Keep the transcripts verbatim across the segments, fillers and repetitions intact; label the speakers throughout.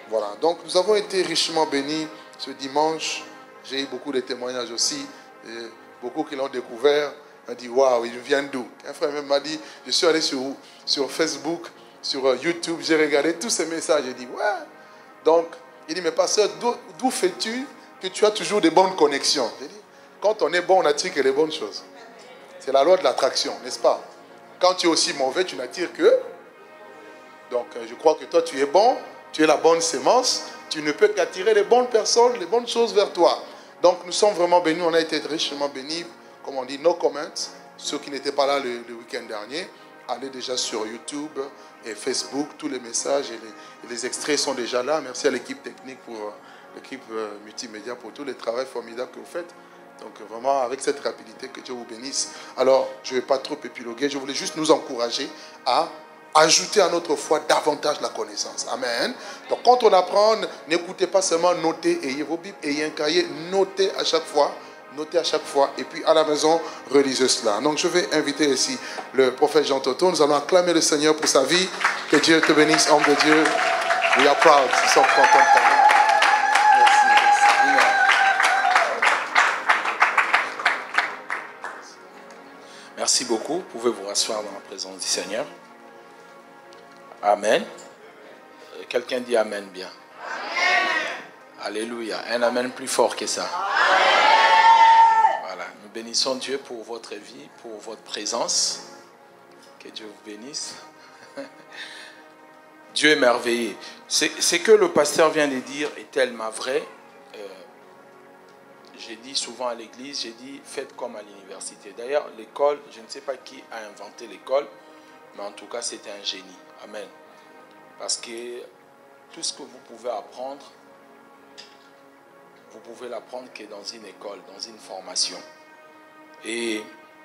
Speaker 1: Voilà, donc nous avons été richement bénis ce dimanche. J'ai eu beaucoup de témoignages aussi. Et beaucoup qui l'ont découvert m'ont dit, waouh, il vient d'où? Un frère même m'a dit, je suis allé sur, sur Facebook, sur YouTube, j'ai regardé tous ces messages. J'ai dit, ouais. Donc, il dit, mais pasteur, d'où, d'où fais-tu que tu as toujours des bonnes connexions? J'ai dit, quand on est bon, on attire que les bonnes choses. C'est la loi de l'attraction, n'est-ce pas? Quand tu es aussi mauvais, tu n'attires que. Donc, je crois que toi, tu es bon, tu es la bonne sémence, tu ne peux qu'attirer les bonnes personnes, les bonnes choses vers toi. Donc, nous sommes vraiment bénis, on a été richement bénis. Comme on dit, no comments. Ceux qui n'étaient pas là le, le week-end dernier, allez déjà sur YouTube et Facebook, tous les messages et les, et les extraits sont déjà là. Merci à l'équipe technique, pour l'équipe euh, multimédia, pour tout le travail formidable que vous faites. Donc vraiment, avec cette rapidité, que Dieu vous bénisse. Alors, je ne vais pas trop épiloguer, je voulais juste nous encourager à ajouter à notre foi davantage la connaissance. Amen. Donc quand on apprend, n'écoutez pas seulement, notez, ayez vos Bibles, ayez un cahier, notez à chaque fois, notez à chaque fois, et puis à la maison, relisez cela. Donc je vais inviter ici le prophète Jean Toto. Nous allons acclamer le Seigneur pour sa vie. Que Dieu te bénisse, homme de Dieu. We are proud. Nous sommes contents de ta vie. Merci, merci.
Speaker 2: Merci beaucoup. Vous pouvez vous rasseoir dans la présence du Seigneur. Amen. Quelqu'un dit Amen bien. Amen. Alléluia. Un Amen plus fort que ça. Amen. Voilà. Nous bénissons Dieu pour votre vie, pour votre présence. Que Dieu vous bénisse. Dieu est merveilleux. Ce que le pasteur vient de dire est tellement vrai. Euh, j'ai dit souvent à l'église, j'ai dit faites comme à l'université. D'ailleurs, l'école, je ne sais pas qui a inventé l'école, mais en tout cas, c'était un génie. Amen. Parce que tout ce que vous pouvez apprendre, vous pouvez l'apprendre que dans une école, dans une formation. Et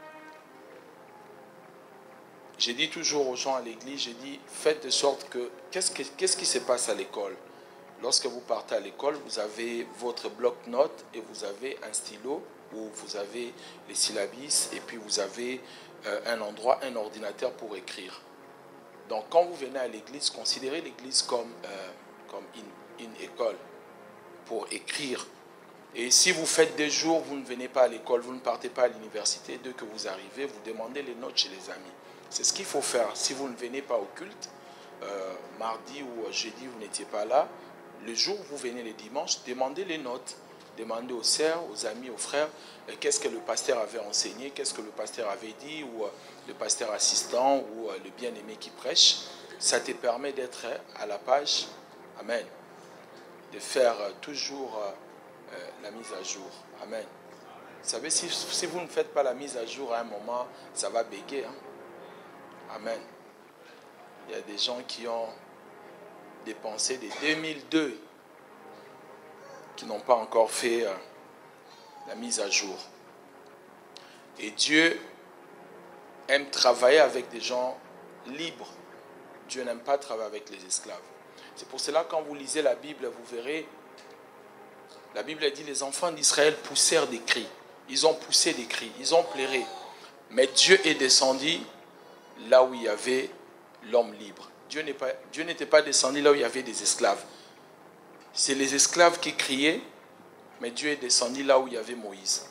Speaker 2: j'ai dit toujours aux gens à l'église, j'ai dit, faites de sorte que, qu'est-ce, que, qu'est-ce qui se passe à l'école? Lorsque vous partez à l'école, vous avez votre bloc-notes et vous avez un stylo où vous avez les syllabis et puis vous avez euh, un endroit, un ordinateur pour écrire. Donc quand vous venez à l'église, considérez l'église comme, euh, comme une, une école pour écrire. Et si vous faites des jours, vous ne venez pas à l'école, vous ne partez pas à l'université, dès que vous arrivez, vous demandez les notes chez les amis. C'est ce qu'il faut faire. Si vous ne venez pas au culte, euh, mardi ou jeudi, vous n'étiez pas là, le jour où vous venez le dimanche, demandez les notes. Demandez aux sœurs, aux amis, aux frères, euh, qu'est-ce que le pasteur avait enseigné, qu'est-ce que le pasteur avait dit, ou euh, le pasteur assistant, ou euh, le bien-aimé qui prêche. Ça te permet d'être à la page. Amen. De faire euh, toujours euh, euh, la mise à jour. Amen. Vous savez, si, si vous ne faites pas la mise à jour à un moment, ça va béguer. Hein? Amen. Il y a des gens qui ont dépensé des deux mille deux qui n'ont pas encore fait euh, la mise à jour. Et Dieu aime travailler avec des gens libres. Dieu n'aime pas travailler avec les esclaves. C'est pour cela, quand vous lisez la Bible, vous verrez, la Bible dit, les enfants d'Israël poussèrent des cris. Ils ont poussé des cris, ils ont pleuré. Mais Dieu est descendu là où il y avait l'homme libre. Dieu n'est pas, Dieu n'était pas descendu là où il y avait des esclaves. C'est les esclaves qui criaient, mais Dieu est descendu là où il y avait Moïse.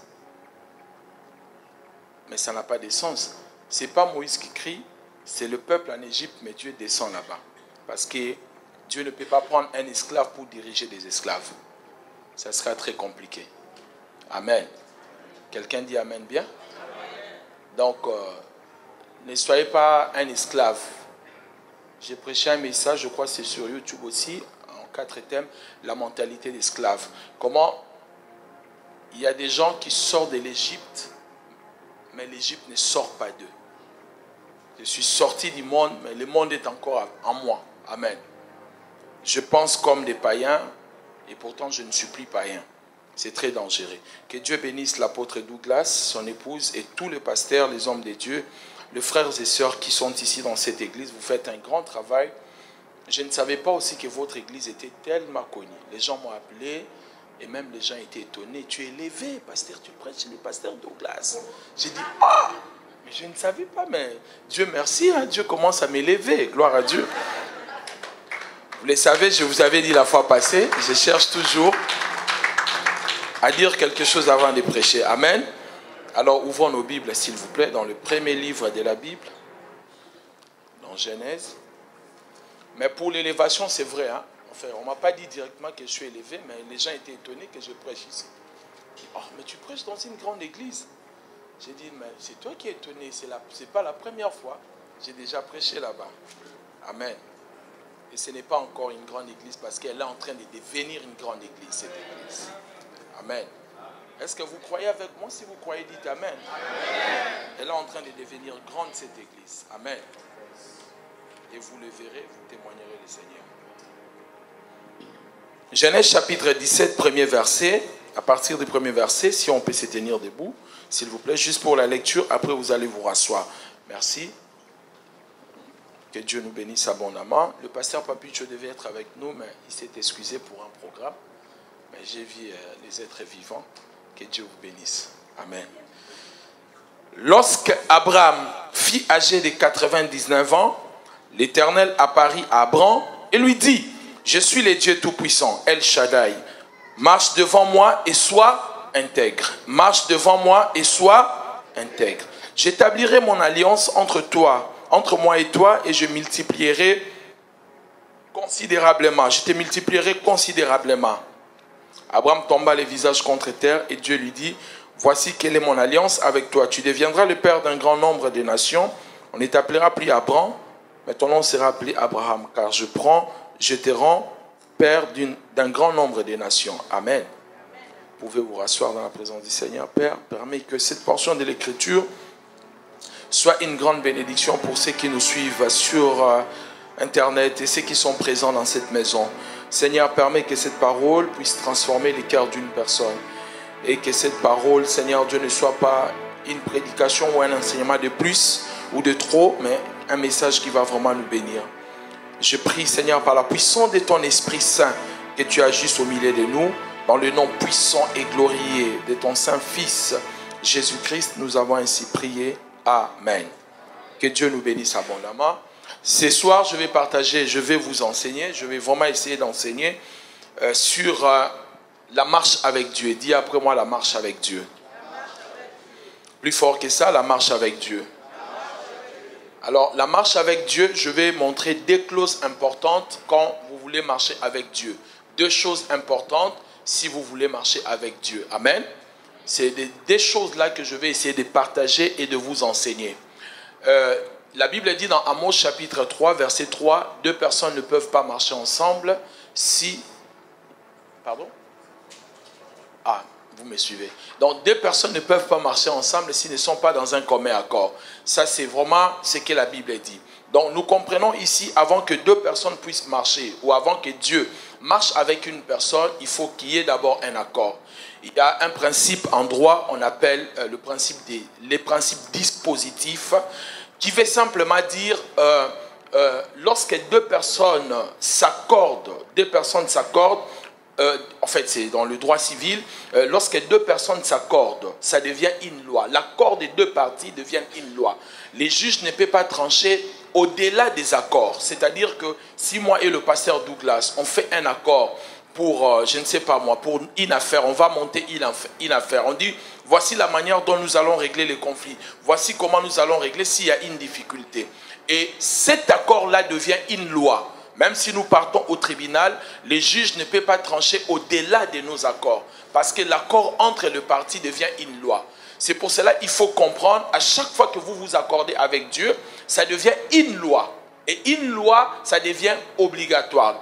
Speaker 2: Mais ça n'a pas de sens. Ce n'est pas Moïse qui crie, c'est le peuple en Égypte, mais Dieu descend là-bas. Parce que Dieu ne peut pas prendre un esclave pour diriger des esclaves. Ça sera très compliqué. Amen. Quelqu'un dit Amen bien? Donc, euh, ne soyez pas un esclave. J'ai prêché un message, je crois que c'est sur YouTube aussi, en quatre thèmes, la mentalité d'esclave. Comment il y a des gens qui sortent de l'Égypte, mais l'Égypte ne sort pas d'eux. Je suis sorti du monde, mais le monde est encore en moi. Amen. Je pense comme des païens, et pourtant je ne suis plus païen. C'est très dangereux. Que Dieu bénisse l'apôtre Douglas, son épouse, et tous les pasteurs, les hommes de Dieu, les frères et sœurs qui sont ici dans cette église. Vous faites un grand travail. Je ne savais pas aussi que votre église était tellement connue. Les gens m'ont appelé et même les gens étaient étonnés. Tu es élevé, pasteur, tu prêches chez le pasteur Douglas. J'ai dit, ah, mais je ne savais pas, mais Dieu merci, hein, Dieu commence à m'élever, gloire à Dieu. Vous le savez, je vous avais dit la fois passée, je cherche toujours à dire quelque chose avant de prêcher. Amen. Alors, ouvrons nos Bibles, s'il vous plaît, dans le premier livre de la Bible, dans Genèse. Mais pour l'élévation, c'est vrai. Hein? Enfin, on ne m'a pas dit directement que je suis élevé, mais les gens étaient étonnés que je prêche ici. Oh, mais tu prêches dans une grande église. J'ai dit, mais c'est toi qui es étonné, ce n'est pas la première fois. J'ai déjà prêché là-bas. Amen. Et ce n'est pas encore une grande église parce qu'elle est en train de devenir une grande église, cette église. Amen. Est-ce que vous croyez avec moi? Si vous croyez, dites Amen. Amen. Elle est en train de devenir grande, cette église. Amen. Et vous le verrez, vous témoignerez le Seigneur. Genèse chapitre dix-sept, premier verset. À partir du premier verset, si on peut se tenir debout, s'il vous plaît, juste pour la lecture. Après, vous allez vous rasseoir. Merci. Que Dieu nous bénisse abondamment. Le pasteur Papicho devait être avec nous, mais il s'est excusé pour un programme. Mais j'ai vu euh, les êtres vivants. Que Dieu vous bénisse. Amen. Lorsque Abraham fut âgé de quatre-vingt-dix-neuf ans, l'Éternel apparut à Abraham et lui dit, « Je suis le Dieu Tout-Puissant, El Shaddai. Marche devant moi et sois intègre. Marche devant moi et sois intègre. J'établirai mon alliance entre toi, entre moi et toi, et je multiplierai considérablement. Je te multiplierai considérablement. » Abraham tomba le visage contre terre et Dieu lui dit, « Voici quelle est mon alliance avec toi. Tu deviendras le père d'un grand nombre de nations. On ne t'appellera plus Abraham, mais ton nom sera appelé Abraham, car je prends, je te rends père d'un grand nombre de nations. » Amen. Vous pouvez vous rasseoir dans la présence du Seigneur. Père, permets que cette portion de l'Écriture soit une grande bénédiction pour ceux qui nous suivent sur euh, Internet et ceux qui sont présents dans cette maison. Seigneur, permets que cette parole puisse transformer les cœurs d'une personne. Et que cette parole, Seigneur Dieu, ne soit pas une prédication ou un enseignement de plus ou de trop, mais un message qui va vraiment nous bénir. Je prie, Seigneur, par la puissance de ton Esprit Saint, que tu agisses au milieu de nous, dans le nom puissant et glorieux de ton Saint-Fils, Jésus-Christ, nous avons ainsi prié. Amen. Que Dieu nous bénisse abondamment. Ce soir, je vais partager, je vais vous enseigner, je vais vraiment essayer d'enseigner euh, sur euh, la marche avec Dieu. Dis après moi, la marche avec Dieu. Plus fort que ça, la marche avec Dieu. Alors, la marche avec Dieu, je vais montrer deux clauses importantes quand vous voulez marcher avec Dieu. Deux choses importantes si vous voulez marcher avec Dieu. Amen. C'est des, des choses là que je vais essayer de partager et de vous enseigner. Euh, la Bible dit dans Amos chapitre trois, verset trois, deux personnes ne peuvent pas marcher ensemble si... Pardon? Ah, vous me suivez. Donc, deux personnes ne peuvent pas marcher ensemble s'ils ne sont pas dans un commun accord. Ça, c'est vraiment ce que la Bible dit. Donc, nous comprenons ici, avant que deux personnes puissent marcher, ou avant que Dieu marche avec une personne, il faut qu'il y ait d'abord un accord. Il y a un principe en droit, on appelle euh, le principe des, les principes dispositifs, qui veut simplement dire, euh, euh, lorsque deux personnes s'accordent, deux personnes s'accordent, Euh, en fait, c'est dans le droit civil, euh, lorsque deux personnes s'accordent, ça devient une loi. L'accord des deux parties devient une loi. Les juges ne peuvent pas trancher au-delà des accords. C'est-à-dire que si moi et le pasteur Douglas, on fait un accord pour, euh, je ne sais pas moi, pour une affaire, on va monter une affaire. On dit, voici la manière dont nous allons régler les conflits. Voici comment nous allons régler s'il y a une difficulté. Et cet accord-là devient une loi. Même si nous partons au tribunal, les juges ne peuvent pas trancher au-delà de nos accords. Parce que l'accord entre les parties devient une loi. C'est pour cela qu'il faut comprendre, à chaque fois que vous vous accordez avec Dieu, ça devient une loi. Et une loi, ça devient obligatoire.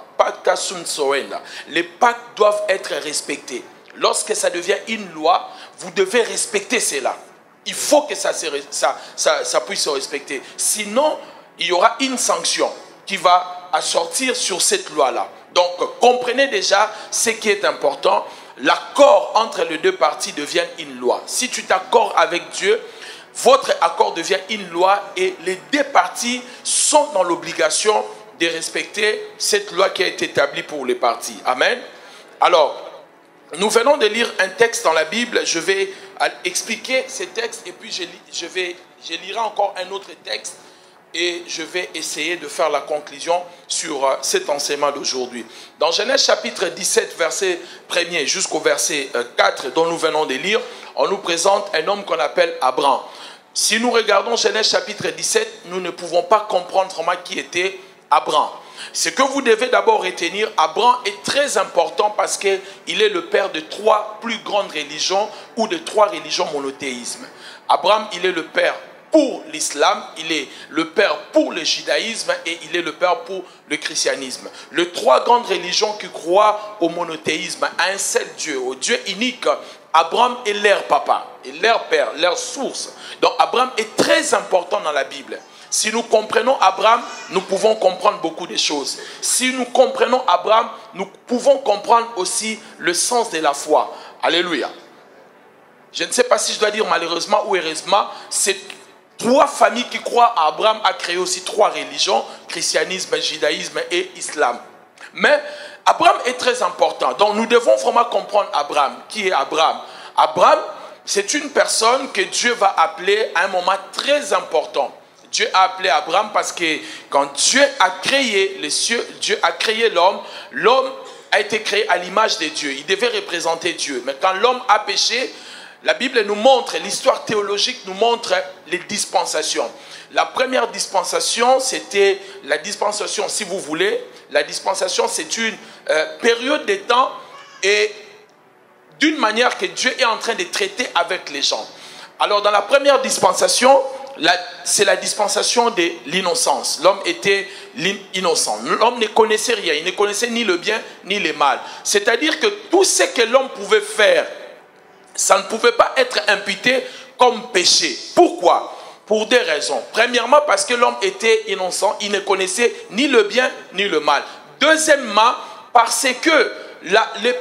Speaker 2: Les pactes doivent être respectés. Lorsque ça devient une loi, vous devez respecter cela. Il faut que ça, se, ça, ça, ça puisse se respecter. Sinon, il y aura une sanction qui va assortir sur cette loi-là. Donc, comprenez déjà ce qui est important. L'accord entre les deux parties devient une loi. Si tu t'accordes avec Dieu, votre accord devient une loi et les deux parties sont dans l'obligation de respecter cette loi qui a été établie pour les parties. Amen. Alors, nous venons de lire un texte dans la Bible. Je vais expliquer ces textes et puis je, je, vais, je lirai encore un autre texte et je vais essayer de faire la conclusion sur euh, cet enseignement d'aujourd'hui. Dans Genèse chapitre dix-sept, verset premier jusqu'au verset euh, quatre, dont nous venons de lire, on nous présente un homme qu'on appelle Abraham. Si nous regardons Genèse chapitre dix-sept, nous ne pouvons pas comprendre vraiment qui était Abraham. Ce que vous devez d'abord retenir, Abraham est très important parce qu'il est le père de trois plus grandes religions ou de trois religions monothéismes. Abraham, il est le père pour l'islam, il est le père pour le judaïsme et il est le père pour le christianisme. Les trois grandes religions qui croient au monothéisme, à un seul Dieu, au Dieu unique, Abraham est leur papa, et leur père, leur source. Donc Abraham est très important dans la Bible. Si nous comprenons Abraham, nous pouvons comprendre beaucoup de choses. Si nous comprenons Abraham, nous pouvons comprendre aussi le sens de la foi. Alléluia. Je ne sais pas si je dois dire malheureusement ou heureusement, c'est trois familles qui croient à Abraham a créé aussi trois religions, christianisme, judaïsme et islam. Mais Abraham est très important. Donc nous devons vraiment comprendre Abraham. Qui est Abraham? Abraham, c'est une personne que Dieu va appeler à un moment très important. Dieu a appelé Abraham parce que quand Dieu a créé les cieux, Dieu a créé l'homme, l'homme a été créé à l'image de Dieu. Il devait représenter Dieu. Mais quand l'homme a péché, la Bible nous montre, l'histoire théologique nous montre les dispensations. La première dispensation, c'était la dispensation, si vous voulez, la dispensation, c'est une euh, période de temps et d'une manière que Dieu est en train de traiter avec les gens. Alors, dans la première dispensation, c'est la dispensation de l'innocence. L'homme était innocent. L'homme ne connaissait rien. Il ne connaissait ni le bien ni le mal. C'est-à-dire que tout ce que l'homme pouvait faire, ça ne pouvait pas être imputé comme péché. Pourquoi? Pour des raisons. Premièrement, parce que l'homme était innocent. Il ne connaissait ni le bien ni le mal. Deuxièmement, parce que la, les,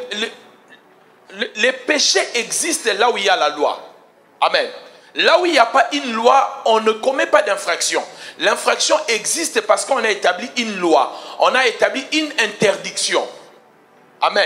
Speaker 2: les, les péchés existent là où il y a la loi. Amen. Là où il n'y a pas une loi, on ne commet pas d'infraction. L'infraction existe parce qu'on a établi une loi. On a établi une interdiction. Amen.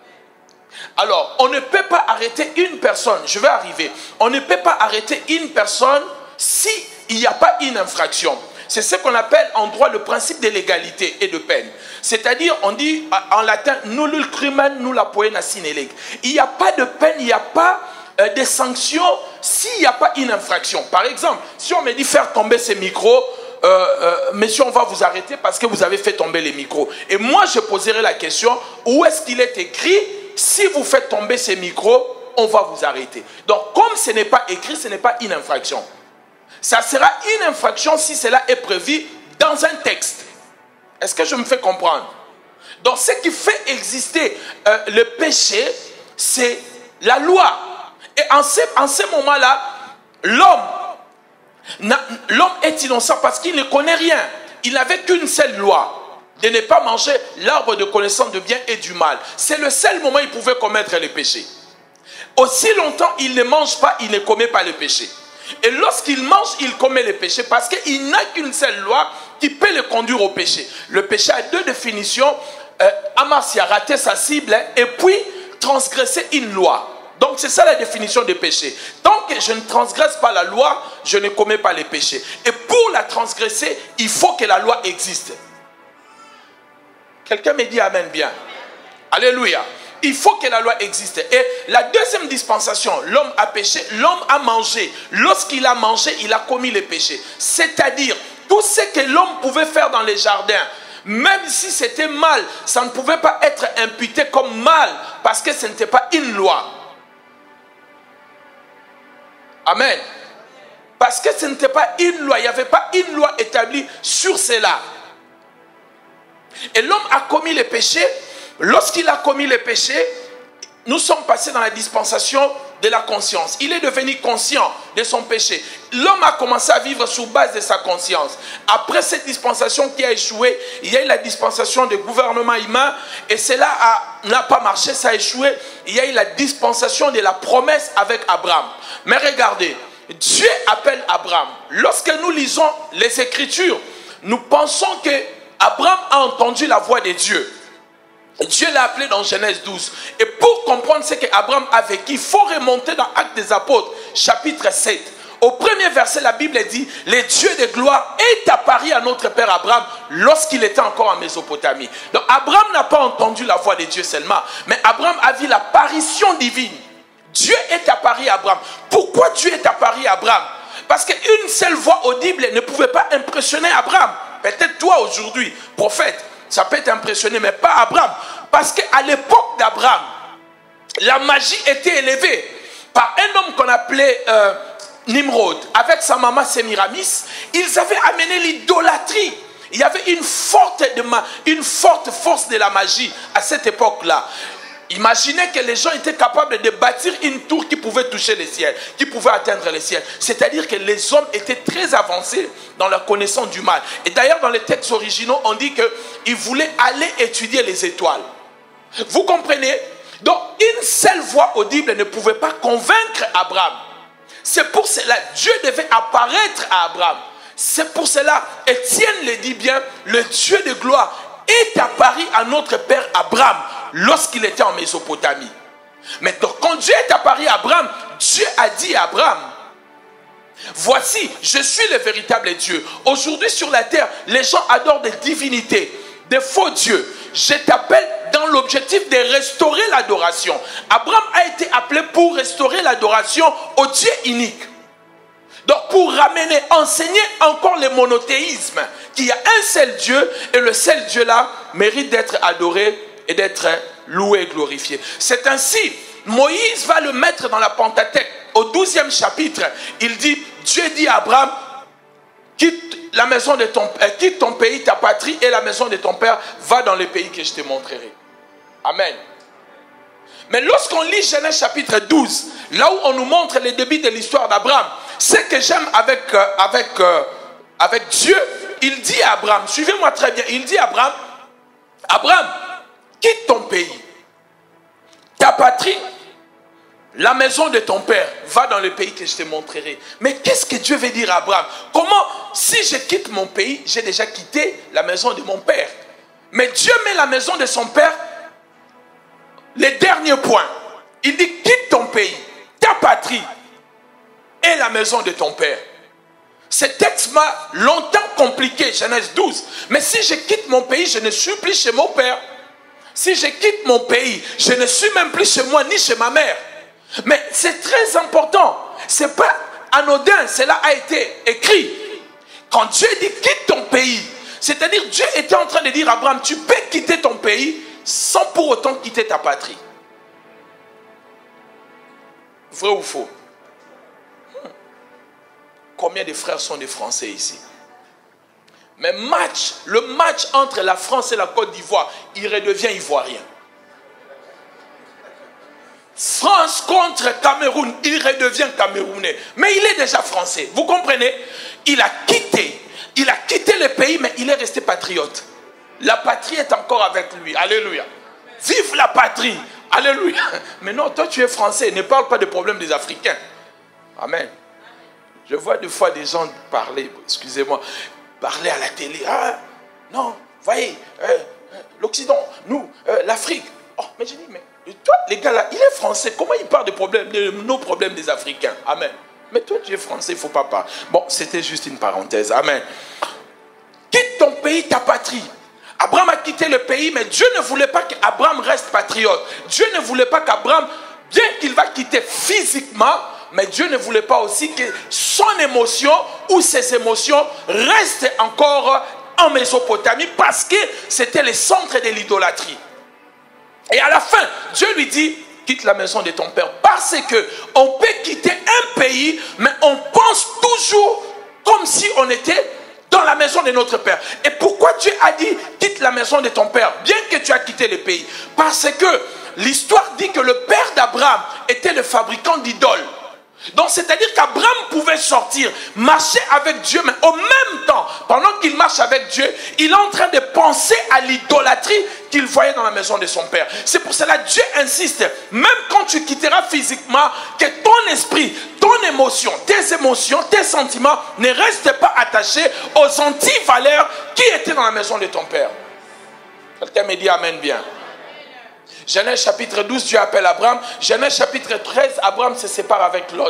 Speaker 2: Alors, on ne peut pas arrêter une personne. Je vais arriver. On ne peut pas arrêter une personne s'il n'y a pas une infraction. C'est ce qu'on appelle en droit le principe de l'égalité et de peine. C'est-à-dire, on dit en latin, nullul crimen nulla poena sine lege. Il n'y a pas de peine, il n'y a pas euh, de sanctions s'il n'y a pas une infraction. Par exemple, si on me dit faire tomber ces micros, euh, euh, monsieur, on va vous arrêter parce que vous avez fait tomber les micros. Et moi, je poserai la question, où est-ce qu'il est écrit, si vous faites tomber ces micros, on va vous arrêter. Donc, comme ce n'est pas écrit, ce n'est pas une infraction. Ça sera une infraction si cela est prévu dans un texte. Est-ce que je me fais comprendre? Donc, ce qui fait exister euh, le péché, c'est la loi. Et en ce, en ce moment-là, l'homme, l'homme est innocent parce qu'il ne connaît rien. Il n'avait qu'une seule loi, de ne pas manger l'arbre de connaissance du bien et du mal. C'est le seul moment où il pouvait commettre le péché. Aussi longtemps il ne mange pas, il ne commet pas le péché. Et lorsqu'il mange, il commet le péché parce qu'il n'a qu'une seule loi qui peut le conduire au péché. Le péché a deux définitions. Euh, Amasia, rater sa cible et puis transgresser une loi. Donc c'est ça la définition de péché. Tant que je ne transgresse pas la loi, je ne commets pas les péchés. Et pour la transgresser, il faut que la loi existe. Quelqu'un me dit amen bien. Alléluia. Il faut que la loi existe. Et la deuxième dispensation, l'homme a péché, l'homme a mangé. Lorsqu'il a mangé, il a commis le péché. C'est-à-dire, tout ce que l'homme pouvait faire dans les jardins, même si c'était mal, ça ne pouvait pas être imputé comme mal, parce que ce n'était pas une loi. Amen. Parce que ce n'était pas une loi, il n'y avait pas une loi établie sur cela. Et l'homme a commis le péché. Lorsqu'il a commis le péché, nous sommes passés dans la dispensation de la conscience. Il est devenu conscient de son péché. L'homme a commencé à vivre sur base de sa conscience. Après cette dispensation qui a échoué, il y a eu la dispensation du gouvernement humain et cela n'a pas marché, ça a échoué. Il y a eu la dispensation de la promesse avec Abraham. Mais regardez, Dieu appelle Abraham. Lorsque nous lisons les Écritures, nous pensons que Abraham a entendu la voix de Dieu. Dieu l'a appelé dans Genèse douze. Et pour comprendre ce qu'Abraham a vécu, il faut remonter dans Actes des Apôtres, chapitre sept. Au premier verset, la Bible dit, les dieux de gloire est apparu à notre père Abraham lorsqu'il était encore en Mésopotamie. Donc Abraham n'a pas entendu la voix de Dieu seulement, mais Abraham a vu l'apparition divine. Dieu est apparu à Abraham. Pourquoi Dieu est apparu à Abraham? Parce qu'une seule voix audible ne pouvait pas impressionner Abraham. Peut-être toi aujourd'hui, prophète, ça peut t'impressionner, mais pas Abraham. Parce qu'à l'époque d'Abraham, la magie était élevée par un homme qu'on appelait euh, Nimrod. Avec sa maman Sémiramis, ils avaient amené l'idolâtrie. Il y avait une forte, de ma, une forte force de la magie à cette époque-là. Imaginez que les gens étaient capables de bâtir une tour qui pouvait toucher les ciels, qui pouvait atteindre les ciels. C'est-à-dire que les hommes étaient très avancés dans la connaissance du mal. Et d'ailleurs, dans les textes originaux, on dit qu'ils voulaient aller étudier les étoiles. Vous comprenez? Donc, une seule voix audible ne pouvait pas convaincre Abraham. C'est pour cela que Dieu devait apparaître à Abraham. C'est pour cela, Étienne le dit bien, le Dieu de gloire est apparu à notre père Abraham lorsqu'il était en Mésopotamie. Maintenant, quand Dieu est apparu à Abraham, Dieu a dit à Abraham, voici, je suis le véritable Dieu. Aujourd'hui sur la terre, les gens adorent des divinités, des faux dieux. Je t'appelle dans l'objectif de restaurer l'adoration. Abraham a été appelé pour restaurer l'adoration au Dieu unique. Donc pour ramener, enseigner encore le monothéisme, qu'il y a un seul Dieu et le seul Dieu là mérite d'être adoré et d'être loué et glorifié. C'est ainsi, Moïse va le mettre dans la Pentateuque. Au douzième chapitre, il dit, Dieu dit à Abraham, quitte la maison de ton père, quitte ton pays, ta patrie et la maison de ton père, va dans le pays que je te montrerai. Amen. Mais lorsqu'on lit Genèse chapitre douze, là où on nous montre les débuts de l'histoire d'Abraham, ce que j'aime avec, euh, avec, euh, avec Dieu, il dit à Abraham, suivez-moi très bien, il dit à Abraham, Abraham, quitte ton pays, ta patrie, la maison de ton père, va dans le pays que je te montrerai. Mais qu'est-ce que Dieu veut dire à Abraham? Comment, si je quitte mon pays, j'ai déjà quitté la maison de mon père. Mais Dieu met la maison de son père, les derniers points. Il dit, quitte ton pays, ta patrie et la maison de ton père. Ce texte m'a longtemps compliqué, Genèse douze. Mais si je quitte mon pays, je ne suis plus chez mon père. Si je quitte mon pays, je ne suis même plus chez moi ni chez ma mère. Mais c'est très important. Ce n'est pas anodin, cela a été écrit. Quand Dieu dit quitte ton pays, c'est-à-dire Dieu était en train de dire à Abraham, tu peux quitter ton pays sans pour autant quitter ta patrie. Vrai ou faux? Combien de frères sont des Français ici? Mais match, le match entre la France et la Côte d'Ivoire, il redevient ivoirien. France contre Cameroun, il redevient camerounais. Mais il est déjà français. Vous comprenez? Il a quitté. Il a quitté le pays, mais il est resté patriote. La patrie est encore avec lui. Alléluia. Vive la patrie. Alléluia. Mais non, toi tu es français. Ne parle pas des problèmes des Africains. Amen. Je vois des fois des gens parler, excusez-moi, parler à la télé. Ah, non, voyez, euh, l'Occident, nous, euh, l'Afrique. Oh, mais j'ai dit, mais toi, les gars là, il est français. Comment il parle des problèmes, de nos problèmes des Africains? Amen. Mais toi, tu es français, il ne faut pas parler. Bon, c'était juste une parenthèse. Amen. Quitte ton pays, ta patrie. Abraham a quitté le pays, mais Dieu ne voulait pas qu'Abraham reste patriote. Dieu ne voulait pas qu'Abraham, bien qu'il va quitter physiquement, mais Dieu ne voulait pas aussi que son émotion ou ses émotions restent encore en Mésopotamie parce que c'était le centre de l'idolâtrie. Et à la fin, Dieu lui dit, quitte la maison de ton père. Parce que on peut quitter un pays, mais on pense toujours comme si on était dans la maison de notre père. Et pourquoi Dieu a dit, quitte la maison de ton père, bien que tu as quitté le pays? Parce que l'histoire dit que le père d'Abraham était le fabricant d'idoles. Donc c'est-à-dire qu'Abraham pouvait sortir, marcher avec Dieu, mais au même temps, pendant qu'il marche avec Dieu, il est en train de penser à l'idolâtrie qu'il voyait dans la maison de son père. C'est pour cela que Dieu insiste, même quand tu quitteras physiquement, que ton esprit, ton émotion, tes émotions, tes sentiments ne restent pas attachés aux antivaleurs qui étaient dans la maison de ton père. Quelqu'un me dit amen bien. Genèse chapitre douze, Dieu appelle Abraham. Genèse chapitre treize, Abraham se sépare avec Lot.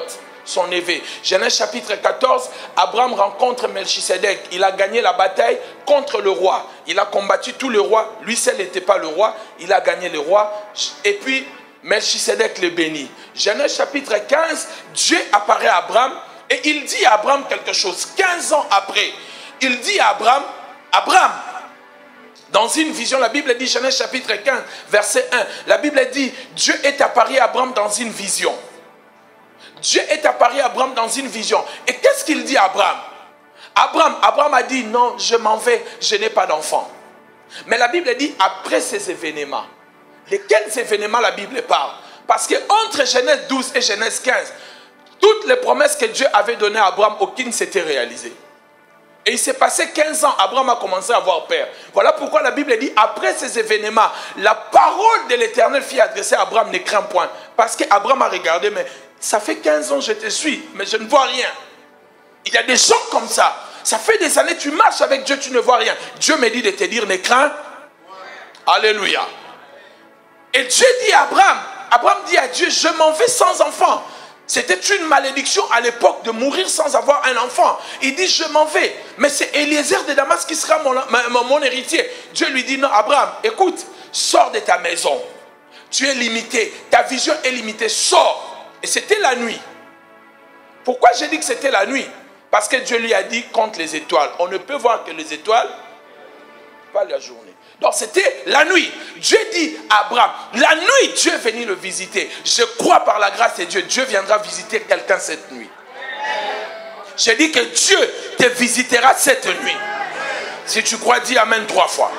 Speaker 2: son neveu. Genèse chapitre quatorze, Abraham rencontre Melchisedec. Il a gagné la bataille contre le roi. Il a combattu tous les rois. Lui seul n'était pas le roi. Il a gagné le roi. Et puis, Melchisedec le bénit. Genèse chapitre quinze, Dieu apparaît à Abraham et il dit à Abraham quelque chose. quinze ans après, il dit à Abraham, Abraham, dans une vision, la Bible dit, Genèse chapitre quinze, verset un, la Bible dit, Dieu est apparu à Abraham dans une vision. Dieu est apparu à Abraham dans une vision. Et qu'est-ce qu'il dit à Abraham? Abraham, Abraham a dit, non, je m'en vais, je n'ai pas d'enfant. Mais la Bible dit, après ces événements, lesquels événements la Bible parle? Parce que entre Genèse douze et Genèse quinze, toutes les promesses que Dieu avait données à Abraham, aucune s'était réalisée. Et il s'est passé quinze ans, Abraham a commencé à avoir peur. Voilà pourquoi la Bible dit, après ces événements, la parole de l'Éternel fut adressée à Abraham, ne crains point. Parce qu'Abraham a regardé, mais ça fait quinze ans que je te suis, mais je ne vois rien. Il y a des gens comme ça. Ça fait des années, tu marches avec Dieu, tu ne vois rien. Dieu me dit de te dire, ne crains. Alléluia. Et Dieu dit à Abraham, Abraham dit à Dieu, je m'en vais sans enfant. C'était une malédiction à l'époque de mourir sans avoir un enfant. Il dit, je m'en vais. Mais c'est Eliezer de Damas qui sera mon, mon, mon héritier. Dieu lui dit, non, Abraham, écoute, sors de ta maison. Tu es limité. Ta vision est limitée. Sors. Et c'était la nuit. Pourquoi j'ai dit que c'était la nuit? Parce que Dieu lui a dit, compte les étoiles. On ne peut voir que les étoiles, pas la journée. Donc c'était la nuit. Dieu dit à Abraham, la nuit Dieu est venu le visiter. Je crois par la grâce de Dieu, Dieu viendra visiter quelqu'un cette nuit. J'ai dit que Dieu te visitera cette nuit. Si tu crois, dis Amen trois fois.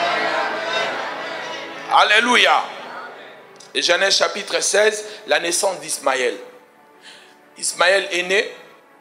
Speaker 2: Alléluia. Et Genèse chapitre seize, la naissance d'Ismaël. Ismaël est né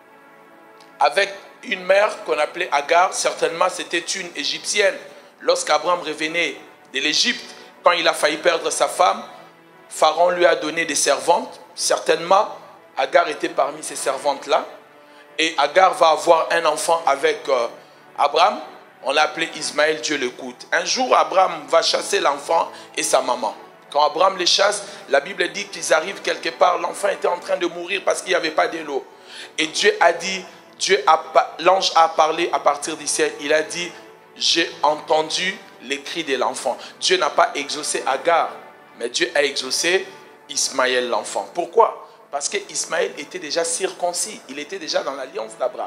Speaker 2: avec une mère qu'on appelait Agar. Certainement c'était une égyptienne. Lorsqu'Abraham revenait de l'Égypte, quand il a failli perdre sa femme, Pharaon lui a donné des servantes. Certainement, Agar était parmi ces servantes-là. Et Agar va avoir un enfant avec euh, Abraham. On l'a appelé Ismaël, Dieu l'écoute. Un jour, Abraham va chasser l'enfant et sa maman. Quand Abraham les chasse, la Bible dit qu'ils arrivent quelque part. L'enfant était en train de mourir parce qu'il n'y avait pas d'eau. Et Dieu a dit, Dieu a, l'ange a parlé à partir du ciel. Il a dit, j'ai entendu les cris de l'enfant. Dieu n'a pas exaucé Agar, mais Dieu a exaucé Ismaël l'enfant. Pourquoi? Parce qu'Ismaël était déjà circoncis. Il était déjà dans l'alliance d'Abraham.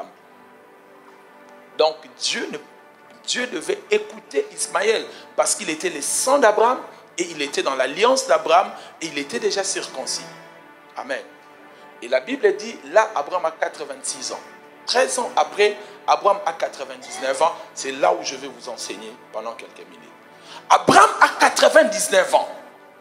Speaker 2: Donc Dieu, ne, Dieu devait écouter Ismaël parce qu'il était le sang d'Abraham et il était dans l'alliance d'Abraham et il était déjà circoncis. Amen. Et la Bible dit, là, Abraham a quatre-vingt-six ans. treize ans après, Abraham a quatre-vingt-dix-neuf ans. C'est là où je vais vous enseigner pendant quelques minutes. Abraham a quatre-vingt-dix-neuf ans.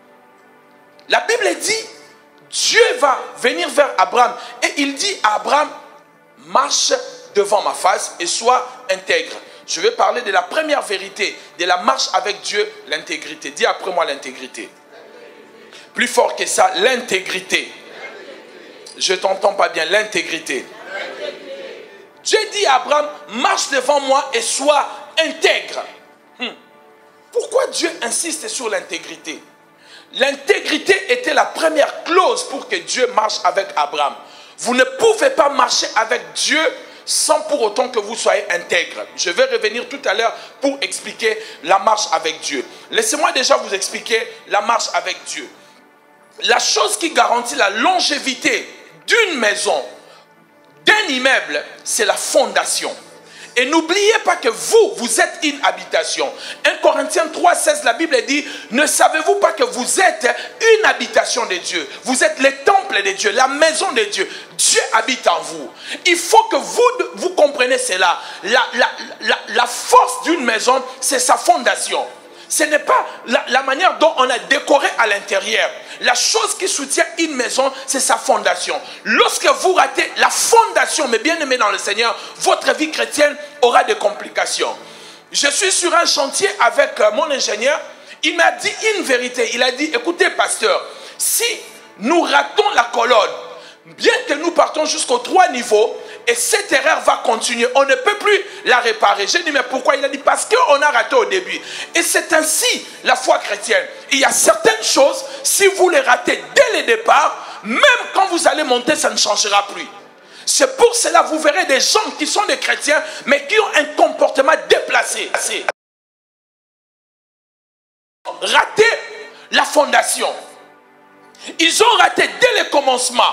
Speaker 2: La Bible dit, Dieu va venir vers Abraham. Et il dit à Abraham, marche devant ma face et sois intègre. Je vais parler de la première vérité, de la marche avec Dieu, l'intégrité. Dis après moi l'intégrité. Plus fort que ça, l'intégrité. Je ne t'entends pas bien, l'intégrité. Dieu dit à Abraham, marche devant moi et sois intègre. Hmm. Pourquoi Dieu insiste sur l'intégrité? L'intégrité était la première clause pour que Dieu marche avec Abraham. Vous ne pouvez pas marcher avec Dieu sans pour autant que vous soyez intègre. Je vais revenir tout à l'heure pour expliquer la marche avec Dieu. Laissez-moi déjà vous expliquer la marche avec Dieu. La chose qui garantit la longévité d'une maison, d'un immeuble, c'est la fondation. Et n'oubliez pas que vous, vous êtes une habitation. un Corinthiens trois, seize, la Bible dit, ne savez-vous pas que vous êtes une habitation de Dieu? Vous êtes le temple de Dieu, la maison de Dieu. Dieu habite en vous. Il faut que vous, vous compreniez cela. La, la, la, la force d'une maison, c'est sa fondation. Ce n'est pas la, la manière dont on a décoré à l'intérieur. La chose qui soutient une maison, c'est sa fondation. Lorsque vous ratez la fondation, mais bien aimé dans le Seigneur, votre vie chrétienne aura des complications. Je suis sur un chantier avec mon ingénieur. Il m'a dit une vérité. Il a dit, écoutez pasteur, si nous ratons la colonne, bien que nous partons jusqu'aux trois niveaux, et cette erreur va continuer, on ne peut plus la réparer. J'ai dit, mais pourquoi? Il a dit, parce qu'on a raté au début. Et c'est ainsi la foi chrétienne. Il y a certaines choses, si vous les ratez dès le départ, même quand vous allez monter, ça ne changera plus. C'est pour cela que vous verrez des gens qui sont des chrétiens, mais qui ont un comportement déplacé. Raté la fondation. Ils ont raté dès le commencement.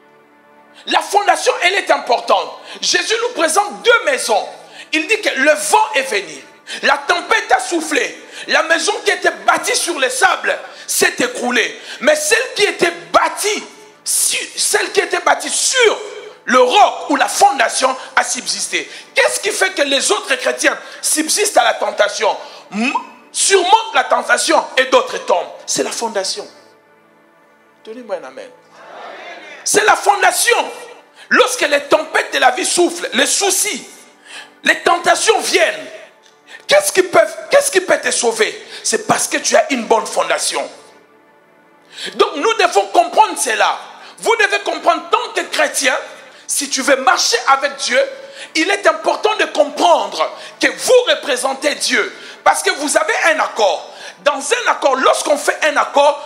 Speaker 2: La fondation, elle est importante. Jésus nous présente deux maisons. Il dit que le vent est venu. La tempête a soufflé. La maison qui était bâtie sur les sables s'est écroulée. Mais celle qui était bâtie, celle qui était bâtie sur le roc ou la fondation a subsisté. Qu'est-ce qui fait que les autres chrétiens subsistent à la tentation, surmontent la tentation et d'autres tombent? C'est la fondation. Donnez-moi un amen. C'est la fondation. Lorsque les tempêtes de la vie soufflent, les soucis, les tentations viennent, qu'est-ce qui peut, qu'est-ce qui peut te sauver? C'est parce que tu as une bonne fondation. Donc nous devons comprendre cela. Vous devez comprendre, tant que chrétien, si tu veux marcher avec Dieu, il est important de comprendre que vous représentez Dieu. Parce que vous avez un accord. Dans un accord, lorsqu'on fait un accord,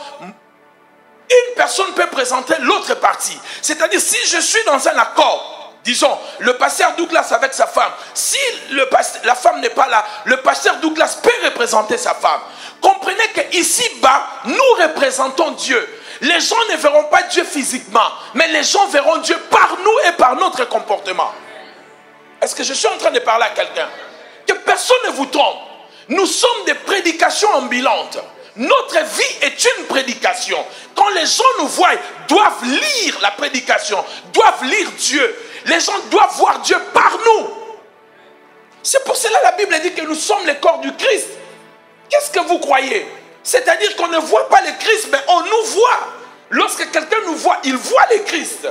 Speaker 2: une personne peut présenter l'autre partie. C'est-à-dire, si je suis dans un accord, disons, le pasteur Douglas avec sa femme, si le pasteur, la femme n'est pas là, le pasteur Douglas peut représenter sa femme. Comprenez qu'ici-bas, nous représentons Dieu. Les gens ne verront pas Dieu physiquement, mais les gens verront Dieu par nous et par notre comportement. Est-ce que je suis en train de parler à quelqu'un? Que personne ne vous trompe. Nous sommes des prédications ambulantes. Notre vie est une prédication. Quand les gens nous voient, doivent lire la prédication, doivent lire Dieu. Les gens doivent voir Dieu par nous. C'est pour cela que la Bible dit que nous sommes le corps du Christ. Qu'est-ce que vous croyez? C'est-à-dire qu'on ne voit pas le Christ, mais on nous voit. Lorsque quelqu'un nous voit, il voit le Christ.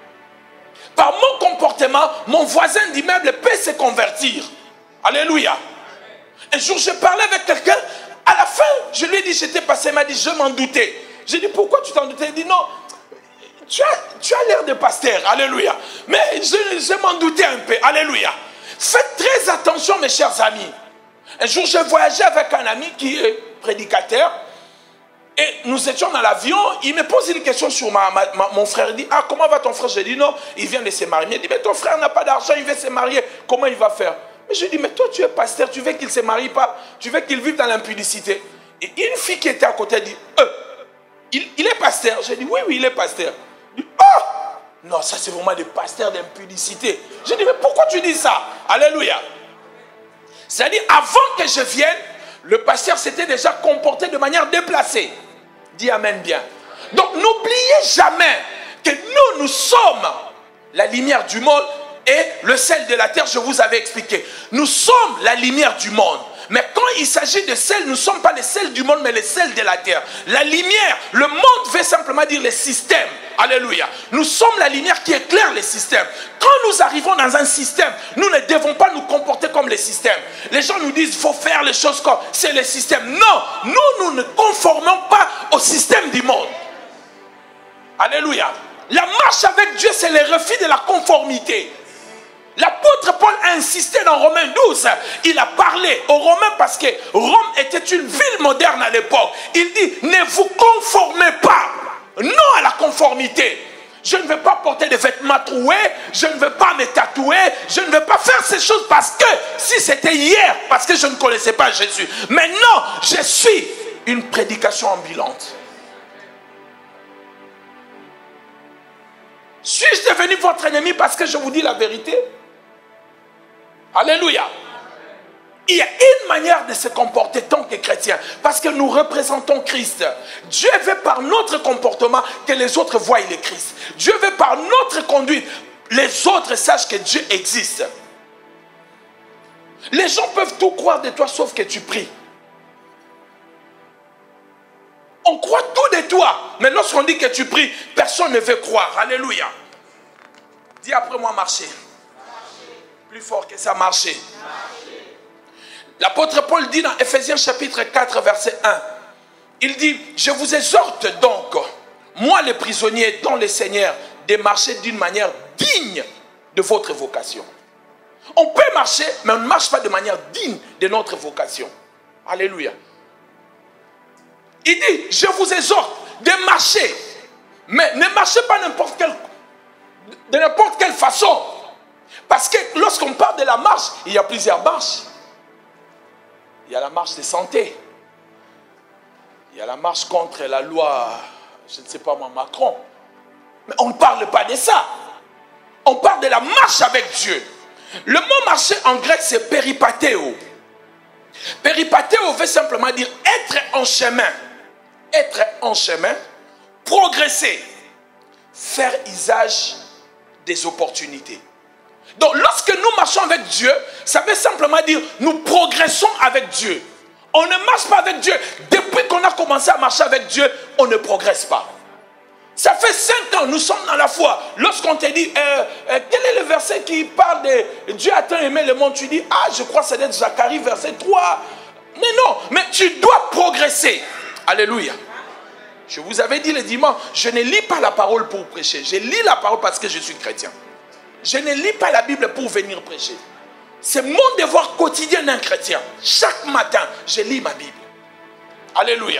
Speaker 2: Par mon comportement, mon voisin d'immeuble peut se convertir. Alléluia. Un jour, je parlais avec quelqu'un. À la fin, je lui ai dit, j'étais passé, il m'a dit, je m'en doutais. J'ai dit, pourquoi tu t'en doutais? Il dit, non, tu as, tu as l'air de pasteur, alléluia. Mais je, je m'en doutais un peu, alléluia. Faites très attention, mes chers amis. Un jour, j'ai voyagé avec un ami qui est prédicateur. Et nous étions dans l'avion, il me pose une question sur ma, ma, ma, mon frère. Il dit, ah, comment va ton frère? J'ai dit, non, il vient de se marier. Il dit, mais ton frère n'a pas d'argent, il veut se marier. Comment il va faire? Mais je dis, mais toi tu es pasteur, tu veux qu'il ne se marie pas, tu veux qu'il vive dans l'impudicité. Et une fille qui était à côté dit, euh, il, il est pasteur. J'ai dit, oui, oui, il est pasteur. Il dit, oh, non, ça c'est vraiment des pasteurs d'impudicité. J'ai dit, mais pourquoi tu dis ça? Alléluia. C'est-à-dire, avant que je vienne, le pasteur s'était déjà comporté de manière déplacée. Dis amen bien. Donc n'oubliez jamais que nous, nous sommes la lumière du monde. Et le sel de la terre, je vous avais expliqué. Nous sommes la lumière du monde. Mais quand il s'agit de sel, nous ne sommes pas les sels du monde, mais les sels de la terre. La lumière, le monde veut simplement dire les systèmes. Alléluia. Nous sommes la lumière qui éclaire les systèmes. Quand nous arrivons dans un système, nous ne devons pas nous comporter comme les systèmes. Les gens nous disent, il faut faire les choses comme c'est les systèmes. Non, nous, nous ne conformons pas au système du monde. Alléluia. La marche avec Dieu, c'est le refus de la conformité. L'apôtre Paul a insisté dans Romains douze. Il a parlé aux Romains parce que Rome était une ville moderne à l'époque. Il dit, ne vous conformez pas. Non à la conformité. Je ne veux pas porter des vêtements troués. Je ne veux pas me tatouer. Je ne veux pas faire ces choses parce que si c'était hier, parce que je ne connaissais pas Jésus. Maintenant, je suis une prédication ambulante. Suis-je devenu votre ennemi parce que je vous dis la vérité? Alléluia. Il y a une manière de se comporter tant que chrétien, parce que nous représentons Christ. Dieu veut par notre comportement que les autres voient le Christ. Dieu veut par notre conduite, les autres sachent que Dieu existe. Les gens peuvent tout croire de toi sauf que tu pries. On croit tout de toi, mais lorsqu'on dit que tu pries, personne ne veut croire. Alléluia. Dis après moi, marcher. Plus fort que ça, marcher. L'apôtre Paul dit dans Ephésiens chapitre quatre, verset un, il dit, je vous exhorte donc, moi le prisonnier dans le Seigneur, de marcher d'une manière digne de votre vocation. On peut marcher, mais on ne marche pas de manière digne de notre vocation. Alléluia. Il dit, je vous exhorte de marcher Mais ne marchez pas n'importe quelle, de n'importe quelle façon. Parce que lorsqu'on parle de la marche, il y a plusieurs marches. Il y a la marche de santé. Il y a la marche contre la loi, je ne sais pas moi, Macron. Mais on ne parle pas de ça. On parle de la marche avec Dieu. Le mot marcher en grec, c'est péripathéo. Péripathéo veut simplement dire être en chemin. Être en chemin, progresser, faire usage des opportunités. Donc, lorsque nous marchons avec Dieu, ça veut simplement dire nous progressons avec Dieu. On ne marche pas avec Dieu. Depuis qu'on a commencé à marcher avec Dieu, on ne progresse pas. Ça fait cinq ans, nous sommes dans la foi. Lorsqu'on te dit, euh, euh, quel est le verset qui parle de Dieu a tant aimé le monde, tu dis, ah, je crois que c'est Zacharie, verset trois. Mais non, mais tu dois progresser. Alléluia. Je vous avais dit le dimanche, je ne lis pas la parole pour prêcher. Je lis la parole parce que je suis chrétien. Je ne lis pas la Bible pour venir prêcher. C'est mon devoir quotidien d'un chrétien. Chaque matin, je lis ma Bible. Alléluia.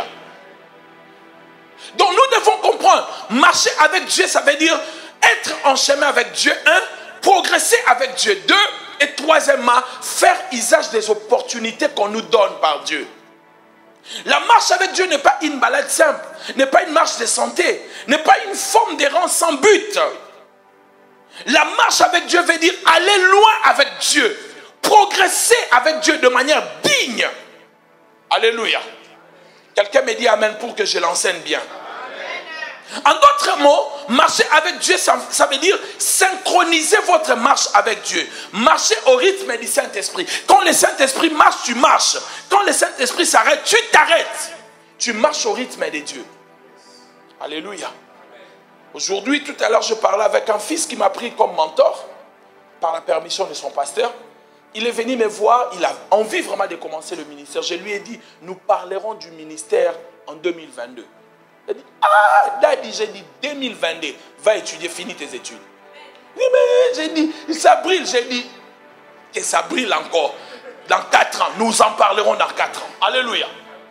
Speaker 2: Donc nous devons comprendre, marcher avec Dieu, ça veut dire être en chemin avec Dieu. Un, progresser avec Dieu. Deux, et troisièmement, faire usage des opportunités qu'on nous donne par Dieu. La marche avec Dieu n'est pas une balade simple, n'est pas une marche de santé, n'est pas une forme d'errance sans but. La marche avec Dieu veut dire aller loin avec Dieu, progresser avec Dieu de manière digne. Alléluia. Quelqu'un me dit amen pour que je l'enseigne bien. En d'autres mots, marcher avec Dieu, ça, ça veut dire synchroniser votre marche avec Dieu. Marcher au rythme du Saint-Esprit. Quand le Saint-Esprit marche, tu marches. Quand le Saint-Esprit s'arrête, tu t'arrêtes. Tu marches au rythme de Dieu. Alléluia. Aujourd'hui, tout à l'heure, je parlais avec un fils qui m'a pris comme mentor, par la permission de son pasteur. Il est venu me voir, il a envie vraiment de commencer le ministère. Je lui ai dit, nous parlerons du ministère en deux mille vingt-deux. Il a dit, ah, Daddy, j'ai dit deux mille vingt-deux, va étudier, finis tes études. Oui, mais j'ai dit, ça brille, j'ai dit, que ça brille encore. Dans quatre ans, nous en parlerons dans quatre ans. Alléluia.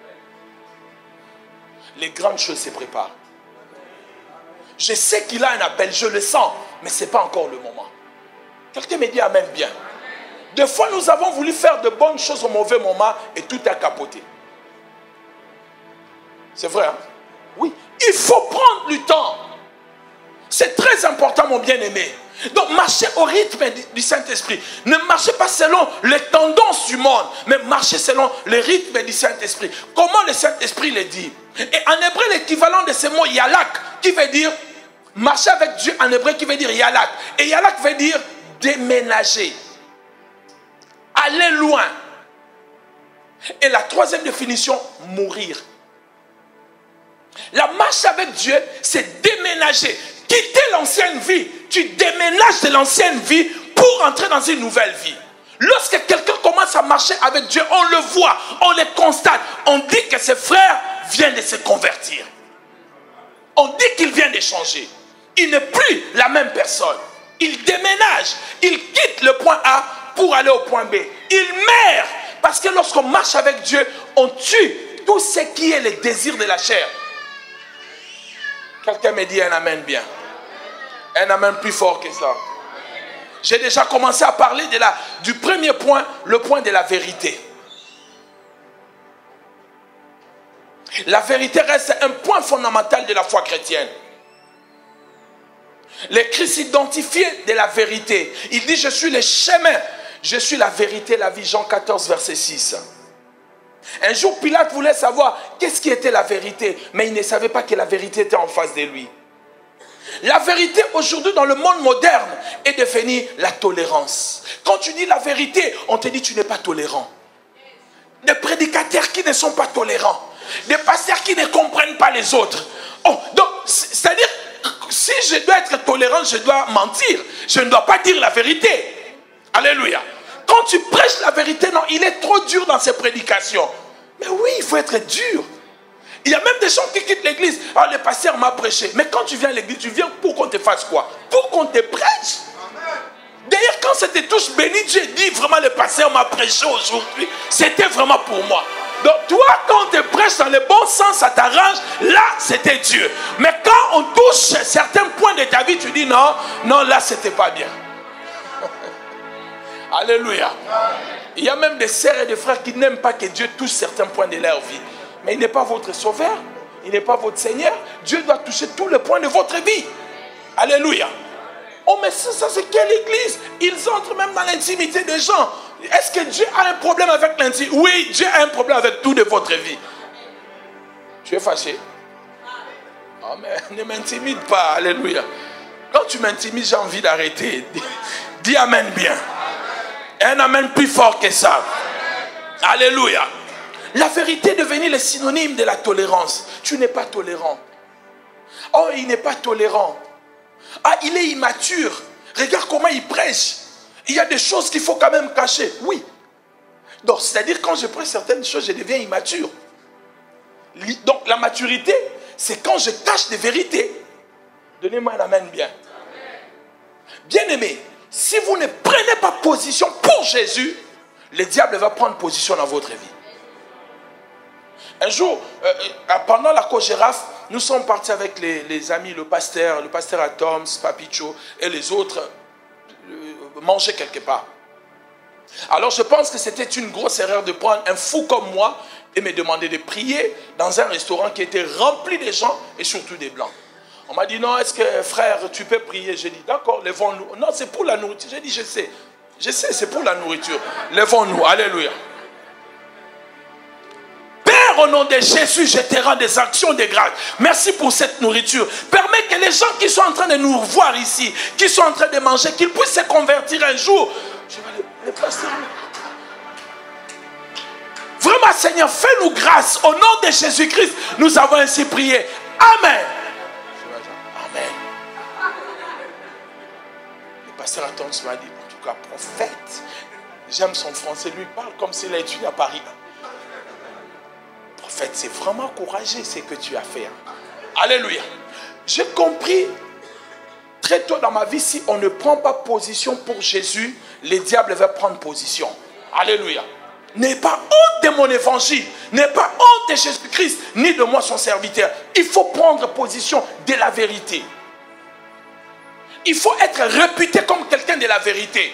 Speaker 2: Les grandes choses se préparent. Je sais qu'il a un appel, je le sens, mais ce n'est pas encore le moment. Quelqu'un me dit amen bien. Des fois, nous avons voulu faire de bonnes choses au mauvais moment et tout a capoté. C'est vrai, hein? Oui. Il faut prendre du temps. C'est très important, mon bien-aimé. Donc, marchez au rythme du Saint-Esprit. Ne marchez pas selon les tendances du monde, mais marchez selon le rythme du Saint-Esprit. Comment le Saint-Esprit le dit? Et en hébreu, l'équivalent de ce mot yalak, qui veut dire marcher avec Dieu en hébreu, qui veut dire yalak. Et yalak veut dire déménager. Aller loin. Et la troisième définition, mourir. La marche avec Dieu, c'est déménager. Quitter l'ancienne vie. Tu déménages de l'ancienne vie pour entrer dans une nouvelle vie. Lorsque quelqu'un commence à marcher avec Dieu, on le voit, on le constate. On dit que ses frères viennent de se convertir. On dit qu'il vient de changer. Il n'est plus la même personne. Il déménage. Il quitte le point A pour aller au point B. Il meurt. Parce que lorsqu'on marche avec Dieu, on tue tout ce qui est le désir de la chair. Quelqu'un me dit un amen bien. Un amen plus fort que ça. J'ai déjà commencé à parler de la, du premier point, le point de la vérité. La vérité reste un point fondamental de la foi chrétienne. Le Christ s'identifiait de la vérité. Il dit, je suis le chemin, je suis la vérité, la vie. Jean quatorze, verset six. Un jour, Pilate voulait savoir qu'est-ce qui était la vérité, mais il ne savait pas que la vérité était en face de lui. La vérité aujourd'hui dans le monde moderne est devenue la tolérance. Quand tu dis la vérité, on te dit tu n'es pas tolérant. Des prédicateurs qui ne sont pas tolérants. Des pasteurs qui ne comprennent pas les autres. Oh, donc, c'est-à-dire, si je dois être tolérant, je dois mentir. Je ne dois pas dire la vérité. Alléluia. Quand tu prêches la vérité, non, il est trop dur dans ses prédications. Mais oui, il faut être dur. Il y a même des gens qui quittent l'église. Ah, le pasteur m'a prêché. Mais quand tu viens à l'église, tu viens pour qu'on te fasse quoi? Pour qu'on te prêche. D'ailleurs, quand c'était tous bénis, Dieu dit vraiment le pasteur m'a prêché aujourd'hui. C'était vraiment pour moi. Donc toi, quand on te prêche dans le bon sens, ça t'arrange, là, c'était Dieu. Mais quand on touche certains points de ta vie, tu dis non, non, là, c'était pas bien. Alléluia. Il y a même des sœurs et des frères qui n'aiment pas que Dieu touche certains points de leur vie. Mais il n'est pas votre sauveur, il n'est pas votre Seigneur. Dieu doit toucher tous les points de votre vie. Alléluia. Oh, mais ça, ça c'est quelle église? Ils entrent même dans l'intimité des gens. Est-ce que Dieu a un problème avec l'intimité? Oui, Dieu a un problème avec tout de votre vie. Tu es fâché? Oh, mais ne m'intimide pas. Alléluia. Quand tu m'intimides, j'ai envie d'arrêter. Dis, dis amen bien. Un amen plus fort que ça. Alléluia. La vérité est devenue le synonyme de la tolérance. Tu n'es pas tolérant. Oh, il n'est pas tolérant. Ah, il est immature. Regarde comment il prêche. Il y a des choses qu'il faut quand même cacher. Oui. Donc, c'est-à-dire quand je prêche certaines choses, je deviens immature. Donc, la maturité, c'est quand je cache des vérités. Donnez-moi un amen bien. Bien-aimé, si vous ne prenez pas position pour Jésus, le diable va prendre position dans votre vie. Un jour, euh, pendant la co-girafe, nous sommes partis avec les, les amis, le pasteur, le pasteur Atoms, Papicho et les autres, euh, manger quelque part. Alors je pense que c'était une grosse erreur de prendre un fou comme moi et me demander de prier dans un restaurant qui était rempli de gens et surtout des blancs. On m'a dit, non, est-ce que frère, tu peux prier? J'ai dit, d'accord, lèvons-nous. Non, c'est pour la nourriture. J'ai dit, je sais. Je sais, c'est pour la nourriture. Lèvons-nous. Alléluia. Père, au nom de Jésus, je te rends des actions de grâce. Merci pour cette nourriture. Permets que les gens qui sont en train de nous voir ici, qui sont en train de manger, qu'ils puissent se convertir un jour. Je vais les, les passer. Vraiment, Seigneur, fais-nous grâce. Au nom de Jésus-Christ, nous avons ainsi prié. Amen. Amen. Le pasteur Atoms m'a dit, en tout cas, prophète. J'aime son français, lui parle comme s'il a étudié à Paris. Prophète, c'est vraiment courageux ce que tu as fait. Alléluia. J'ai compris très tôt dans ma vie, si on ne prend pas position pour Jésus, le diable va prendre position. Alléluia. N'aie pas honte de mon évangile, n'aie pas honte de Jésus-Christ, ni de moi son serviteur. Il faut prendre position de la vérité. Il faut être réputé comme quelqu'un de la vérité.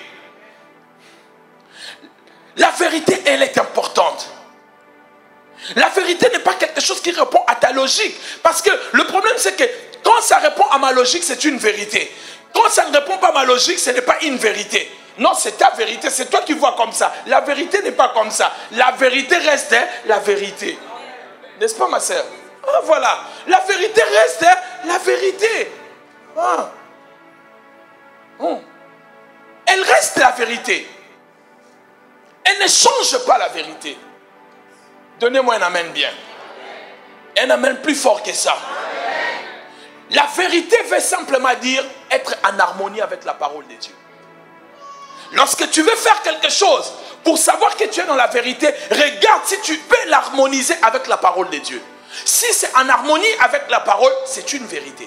Speaker 2: La vérité, elle est importante. La vérité n'est pas quelque chose qui répond à ta logique. Parce que le problème, c'est que quand ça répond à ma logique, c'est une vérité. Quand ça ne répond pas à ma logique, ce n'est pas une vérité. Non, c'est ta vérité. C'est toi qui vois comme ça. La vérité n'est pas comme ça. La vérité reste la vérité. N'est-ce pas, ma sœur? Ah, voilà. La vérité reste la vérité. Ah. Oh. Elle reste la vérité. Elle ne change pas la vérité. Donnez-moi un amen bien. Un amen plus fort que ça. La vérité veut simplement dire être en harmonie avec la parole de Dieu. Lorsque tu veux faire quelque chose pour savoir que tu es dans la vérité, regarde si tu peux l'harmoniser avec la parole de Dieu. Si c'est en harmonie avec la parole, c'est une vérité.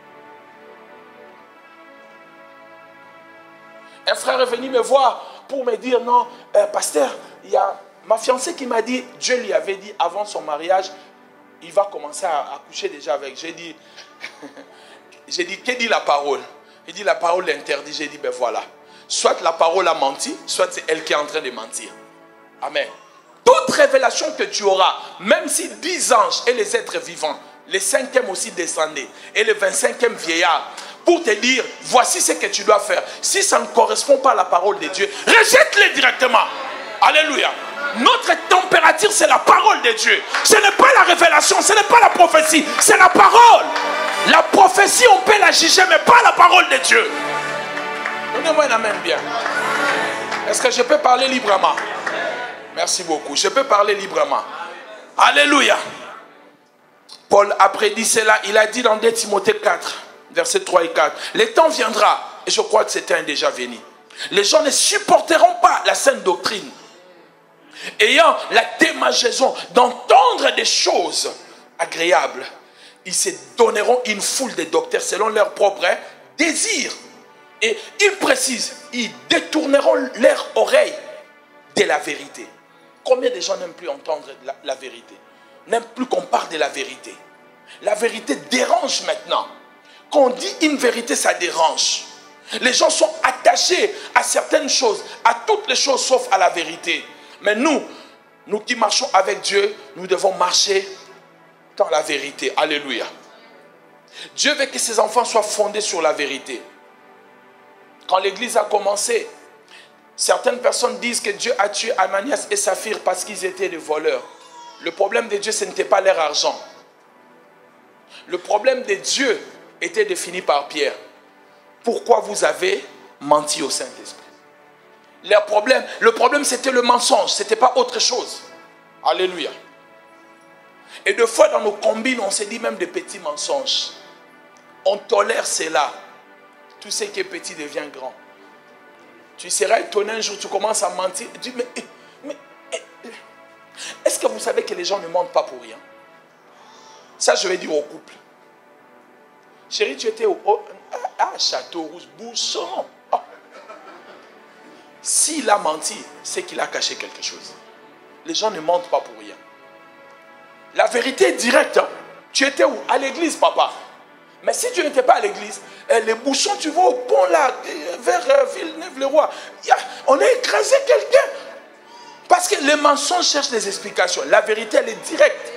Speaker 2: Un frère est venu me voir pour me dire, non, euh, pasteur, il y a ma fiancée qui m'a dit, Dieu lui avait dit avant son mariage, il va commencer à, à coucher déjà avec. J'ai dit, j'ai dit, que dit la parole? Il dit, la parole l'interdit. J'ai dit, ben voilà. Soit la parole a menti, soit c'est elle qui est en train de mentir. Amen. Toute révélation que tu auras, même si dix anges et les êtres vivants, les cinquièmes aussi descendaient, et le vingt-cinquième vieillard, pour te dire, voici ce que tu dois faire. Si ça ne correspond pas à la parole de Dieu, rejette-les directement. Alléluia. Notre température, c'est la parole de Dieu. Ce n'est pas la révélation, ce n'est pas la prophétie, c'est la parole. La prophétie, on peut la juger, mais pas la parole de Dieu. Donnez-moi un amen bien. Est-ce que je peux parler librement? Merci beaucoup. Je peux parler librement. Alléluia. Paul, après dit cela, il a dit dans deux Timothée quatre, versets trois et quatre. Le temps viendra, et je crois que c'est un déjà venu. Les gens ne supporteront pas la saine doctrine, ayant la démangeaison d'entendre des choses agréables. Ils se donneront une foule de docteurs selon leur propre désir. Et ils précisent, ils détourneront leur oreille de la vérité. Combien de gens n'aiment plus entendre la, la vérité? N'aiment plus qu'on parle de la vérité. La vérité dérange maintenant. Quand on dit une vérité, ça dérange. Les gens sont attachés à certaines choses, à toutes les choses sauf à la vérité. Mais nous, nous qui marchons avec Dieu, nous devons marcher dans la vérité. Alléluia. Dieu veut que ses enfants soient fondés sur la vérité. Quand l'église a commencé, certaines personnes disent que Dieu a tué Ananias et Saphir parce qu'ils étaient des voleurs. Le problème de Dieu, ce n'était pas leur argent. Le problème de Dieu était défini par Pierre. Pourquoi vous avez menti au Saint-Esprit? Le problème, le problème c'était le mensonge, ce n'était pas autre chose. Alléluia. Et deux fois dans nos combines, on se dit même des petits mensonges. On tolère cela. Tout ce qui est petit devient grand. Tu seras étonné un jour, tu commences à mentir. Tu dis, mais, mais est-ce que vous savez que les gens ne mentent pas pour rien? Ça, je vais dire au couple. Chérie, tu étais au, au à Château-Rouge, bouchon. Oh. S'il a menti, c'est qu'il a caché quelque chose. Les gens ne mentent pas pour rien. La vérité est directe. Hein. Tu étais où? À l'église, papa. Mais si tu n'étais pas à l'église, les bouchons, tu vas au pont là, vers Villeneuve-le-Roi. On a écrasé quelqu'un. Parce que les mensonges cherchent des explications. La vérité, elle est directe.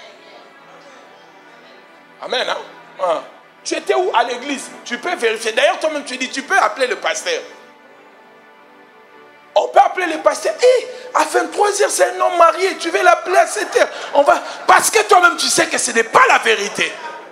Speaker 2: Amen. Hein? Hein. Tu étais où? À l'église. Tu peux vérifier. D'ailleurs, toi-même, tu dis, tu peux appeler le pasteur. On peut appeler le pasteur. Hé, hey, à vingt-trois heures, c'est un homme marié. Tu veux l'appeler à sept heures. On va... Parce que toi-même, tu sais que ce n'est pas la vérité.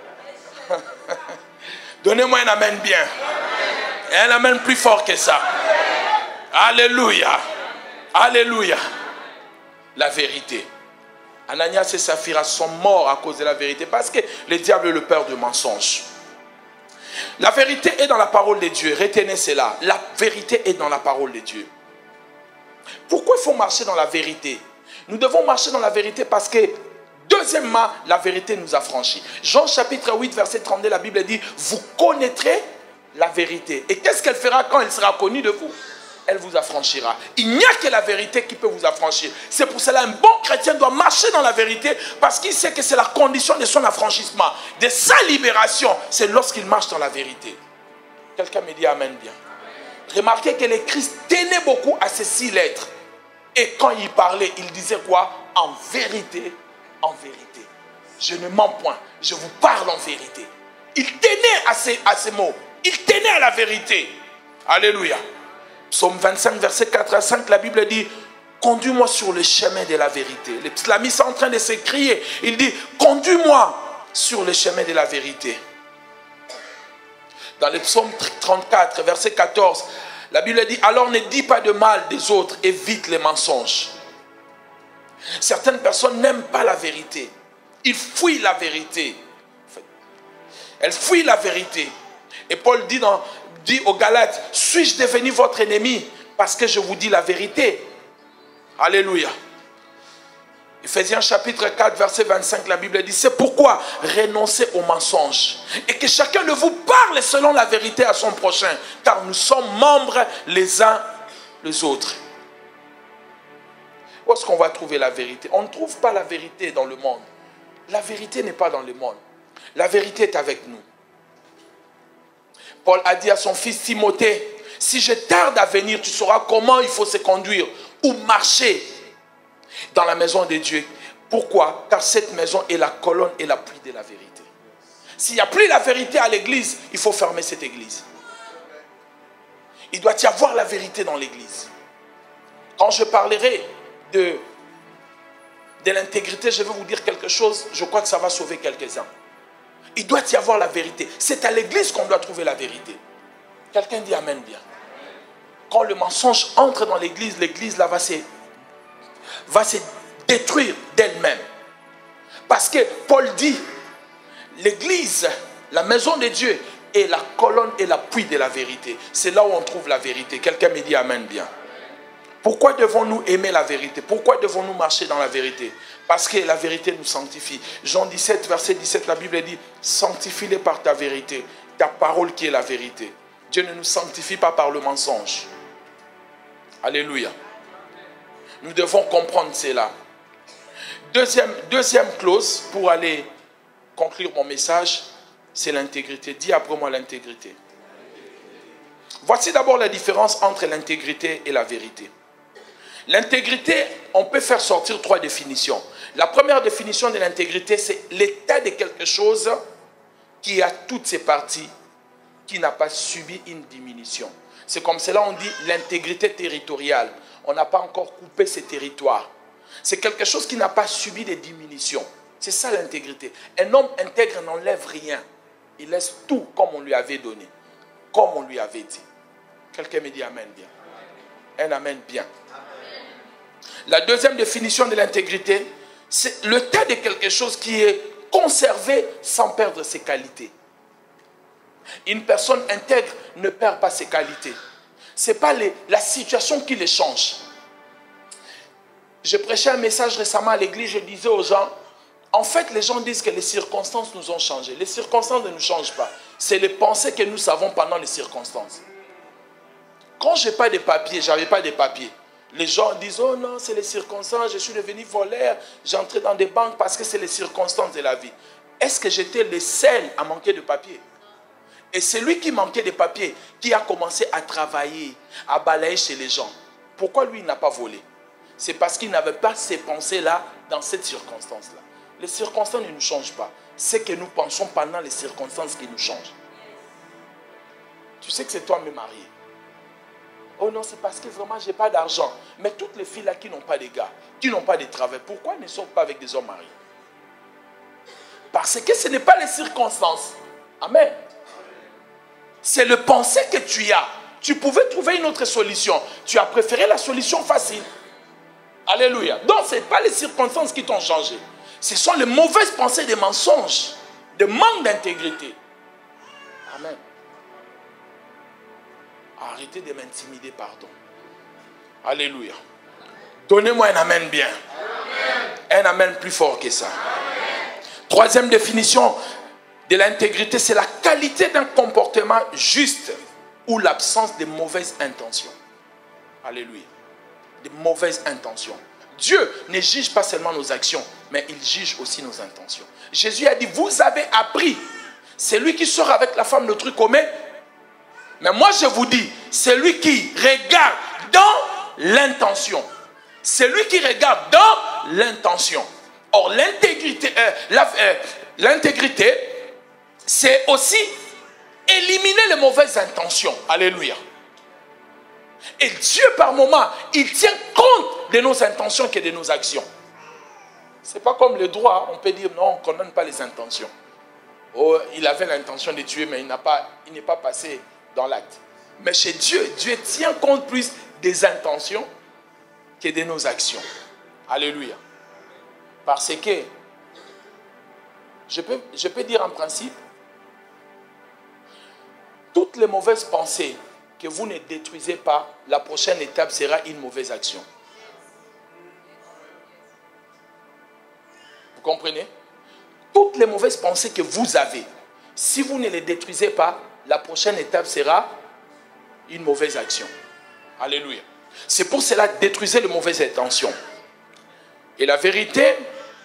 Speaker 2: Donnez-moi un amen bien. Et un amen plus fort que ça. Alléluia. Alléluia. La vérité. Ananias et Saphira sont morts à cause de la vérité. Parce que le diable est le père de mensonges. La vérité est dans la parole de Dieu. Retenez cela. La vérité est dans la parole de Dieu. Pourquoi il faut marcher dans la vérité? Nous devons marcher dans la vérité parce que, deuxièmement, la vérité nous a franchis. Jean chapitre huit, verset trente-deux, la Bible dit, vous connaîtrez la vérité. Et qu'est-ce qu'elle fera quand elle sera connue de vous? Elle vous affranchira. Il n'y a que la vérité qui peut vous affranchir. C'est pour cela qu'un bon chrétien doit marcher dans la vérité parce qu'il sait que c'est la condition de son affranchissement, de sa libération. C'est lorsqu'il marche dans la vérité. Quelqu'un me dit amen bien. Remarquez que le Christ tenait beaucoup à ces six lettres. Et quand il parlait, il disait quoi? En vérité, en vérité. Je ne mens point, je vous parle en vérité. Il tenait à ces, à ces mots. Il tenait à la vérité. Alléluia. Psaume vingt-cinq, verset quatre à cinq, la Bible dit, conduis-moi sur le chemin de la vérité. Les islamistes sont en train de s'écrier. Il dit, conduis-moi sur le chemin de la vérité. Dans le psaume trente-quatre, verset quatorze, la Bible dit, alors ne dis pas de mal des autres, évite les mensonges. Certaines personnes n'aiment pas la vérité. Ils fuient la vérité. Elles fuient la vérité. Et Paul dit, dans, dit aux Galates, suis-je devenu votre ennemi parce que je vous dis la vérité? Alléluia. Ephésiens chapitre quatre, verset vingt-cinq, la Bible dit, c'est pourquoi renoncez aux mensonges et que chacun de vous parle selon la vérité à son prochain, car nous sommes membres les uns les autres. Où est-ce qu'on va trouver la vérité? On ne trouve pas la vérité dans le monde. La vérité n'est pas dans le monde. La vérité est avec nous. Paul a dit à son fils Timothée, si je tarde à venir, tu sauras comment il faut se conduire ou marcher dans la maison de Dieu. Pourquoi? Car cette maison est la colonne et l'appui de la vérité. S'il n'y a plus la vérité à l'église, il faut fermer cette église. Il doit y avoir la vérité dans l'église. Quand je parlerai de, de l'intégrité, je vais vous dire quelque chose, je crois que ça va sauver quelques-uns. Il doit y avoir la vérité. C'est à l'église qu'on doit trouver la vérité. Quelqu'un dit amen bien. Quand le mensonge entre dans l'église, l'église là va se, va se détruire d'elle-même. Parce que Paul dit, l'église, la maison de Dieu, est la colonne et l'appui de la vérité. C'est là où on trouve la vérité. Quelqu'un me dit amen bien. Pourquoi devons-nous aimer la vérité? Pourquoi devons-nous marcher dans la vérité? Parce que la vérité nous sanctifie. Jean dix-sept, verset dix-sept, la Bible dit, sanctifie-les par ta vérité, ta parole qui est la vérité. Dieu ne nous sanctifie pas par le mensonge. Alléluia. Nous devons comprendre cela. Deuxième, deuxième clause, pour aller conclure mon message, c'est l'intégrité. Dis après moi l'intégrité. Voici d'abord la différence entre l'intégrité et la vérité. L'intégrité, on peut faire sortir trois définitions. La première définition de l'intégrité, c'est l'état de quelque chose qui a toutes ses parties, qui n'a pas subi une diminution. C'est comme cela on dit l'intégrité territoriale. On n'a pas encore coupé ses territoires. C'est quelque chose qui n'a pas subi de diminution. C'est ça l'intégrité. Un homme intègre n'enlève rien. Il laisse tout comme on lui avait donné, comme on lui avait dit. Quelqu'un me dit amen bien. Un amen bien. La deuxième définition de l'intégrité, c'est l'état de quelque chose qui est conservé sans perdre ses qualités. Une personne intègre ne perd pas ses qualités. Ce n'est pas les, la situation qui les change. Je prêchais un message récemment à l'église, je disais aux gens, en fait les gens disent que les circonstances nous ont changé. Les circonstances ne nous changent pas. C'est les pensées que nous savons pendant les circonstances. Quand je n'ai pas de papiers, je n'avais pas de papiers. Les gens disent, oh non, c'est les circonstances, je suis devenu voleur, j'ai entré dans des banques parce que c'est les circonstances de la vie. Est-ce que j'étais le seul à manquer de papiers? Et c'est lui qui manquait de papiers, qui a commencé à travailler, à balayer chez les gens. Pourquoi lui, il n'a pas volé? C'est parce qu'il n'avait pas ces pensées-là dans cette circonstance-là. Les circonstances ne nous changent pas. C'est que nous pensons pendant les circonstances qui nous changent. Tu sais que c'est toi, mes mariés. Oh non, c'est parce que vraiment, je n'ai pas d'argent. Mais toutes les filles là qui n'ont pas de gars, qui n'ont pas de travail, pourquoi elles ne sortent pas avec des hommes mariés? Parce que ce n'est pas les circonstances. Amen. C'est le pensée que tu as. Tu pouvais trouver une autre solution. Tu as préféré la solution facile. Alléluia. Donc, ce n'est pas les circonstances qui t'ont changé. Ce sont les mauvaises pensées des mensonges, de manque d'intégrité. Amen. Arrêtez de m'intimider, pardon. Alléluia. Donnez-moi un amen bien. Amen. Un amen plus fort que ça. Amen. Troisième définition de l'intégrité, c'est la qualité d'un comportement juste ou l'absence de mauvaises intentions. Alléluia. De mauvaises intentions. Dieu ne juge pas seulement nos actions, mais il juge aussi nos intentions. Jésus a dit, vous avez appris. C'est lui qui sort avec la femme d'autrui commet. Mais moi je vous dis, c'est lui qui regarde dans l'intention. C'est lui qui regarde dans l'intention. Or l'intégrité, euh, la, euh, l'intégrité, c'est aussi éliminer les mauvaises intentions. Alléluia. Et Dieu par moment, il tient compte de nos intentions que de nos actions. Ce n'est pas comme le droit, on peut dire non, on ne condamne pas les intentions. Oh, il avait l'intention de tuer, mais il n'a pas, il n'est pas passé dans l'acte. Mais chez Dieu, Dieu tient compte plus des intentions que de nos actions. Alléluia. Parce que, je peux, je peux dire en principe, toutes les mauvaises pensées que vous ne détruisez pas, la prochaine étape sera une mauvaise action. Vous comprenez? Toutes les mauvaises pensées que vous avez, si vous ne les détruisez pas, la prochaine étape sera une mauvaise action. Alléluia. C'est pour cela détruisez les mauvaises intentions. Et la vérité,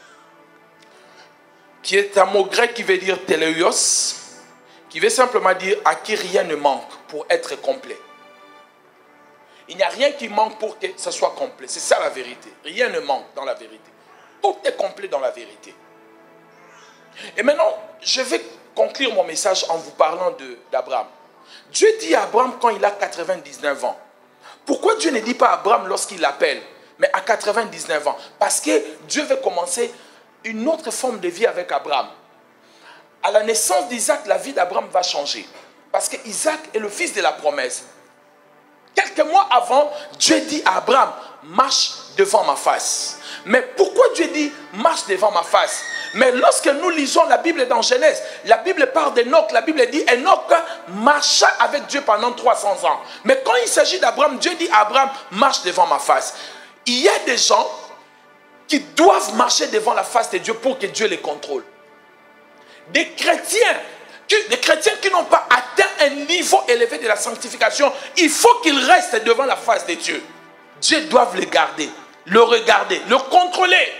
Speaker 2: qui est un mot grec qui veut dire teleios, qui veut simplement dire à qui rien ne manque pour être complet. Il n'y a rien qui manque pour que ce soit complet. C'est ça la vérité. Rien ne manque dans la vérité. Tout est complet dans la vérité. Et maintenant, je vais conclure mon message en vous parlant de, d'Abraham. Dieu dit à Abraham quand il a quatre-vingt-dix-neuf ans. Pourquoi Dieu ne dit pas à Abraham lorsqu'il l'appelle, mais à quatre-vingt-dix-neuf ans? Parce que Dieu veut commencer une autre forme de vie avec Abraham. À la naissance d'Isaac, la vie d'Abraham va changer. Parce qu'Isaac est le fils de la promesse. Quelques mois avant, Dieu dit à Abraham, marche devant ma face. Mais pourquoi Dieu dit, marche devant ma face? Mais lorsque nous lisons la Bible dans Genèse, la Bible parle d'Enoch, la Bible dit, Enoch marcha avec Dieu pendant trois cents ans. Mais quand il s'agit d'Abraham, Dieu dit à Abraham, marche devant ma face. Il y a des gens qui doivent marcher devant la face de Dieu pour que Dieu les contrôle. Des chrétiens, des chrétiens qui n'ont pas atteint un niveau élevé de la sanctification, il faut qu'ils restent devant la face de Dieu. Dieu doit les garder, le regarder, le contrôler.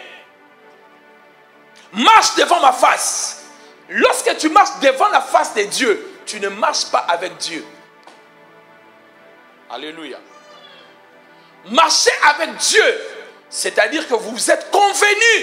Speaker 2: Marche devant ma face. Lorsque tu marches devant la face de Dieu, tu ne marches pas avec Dieu. Alléluia. Marcher avec Dieu, c'est-à-dire que vous êtes convenus,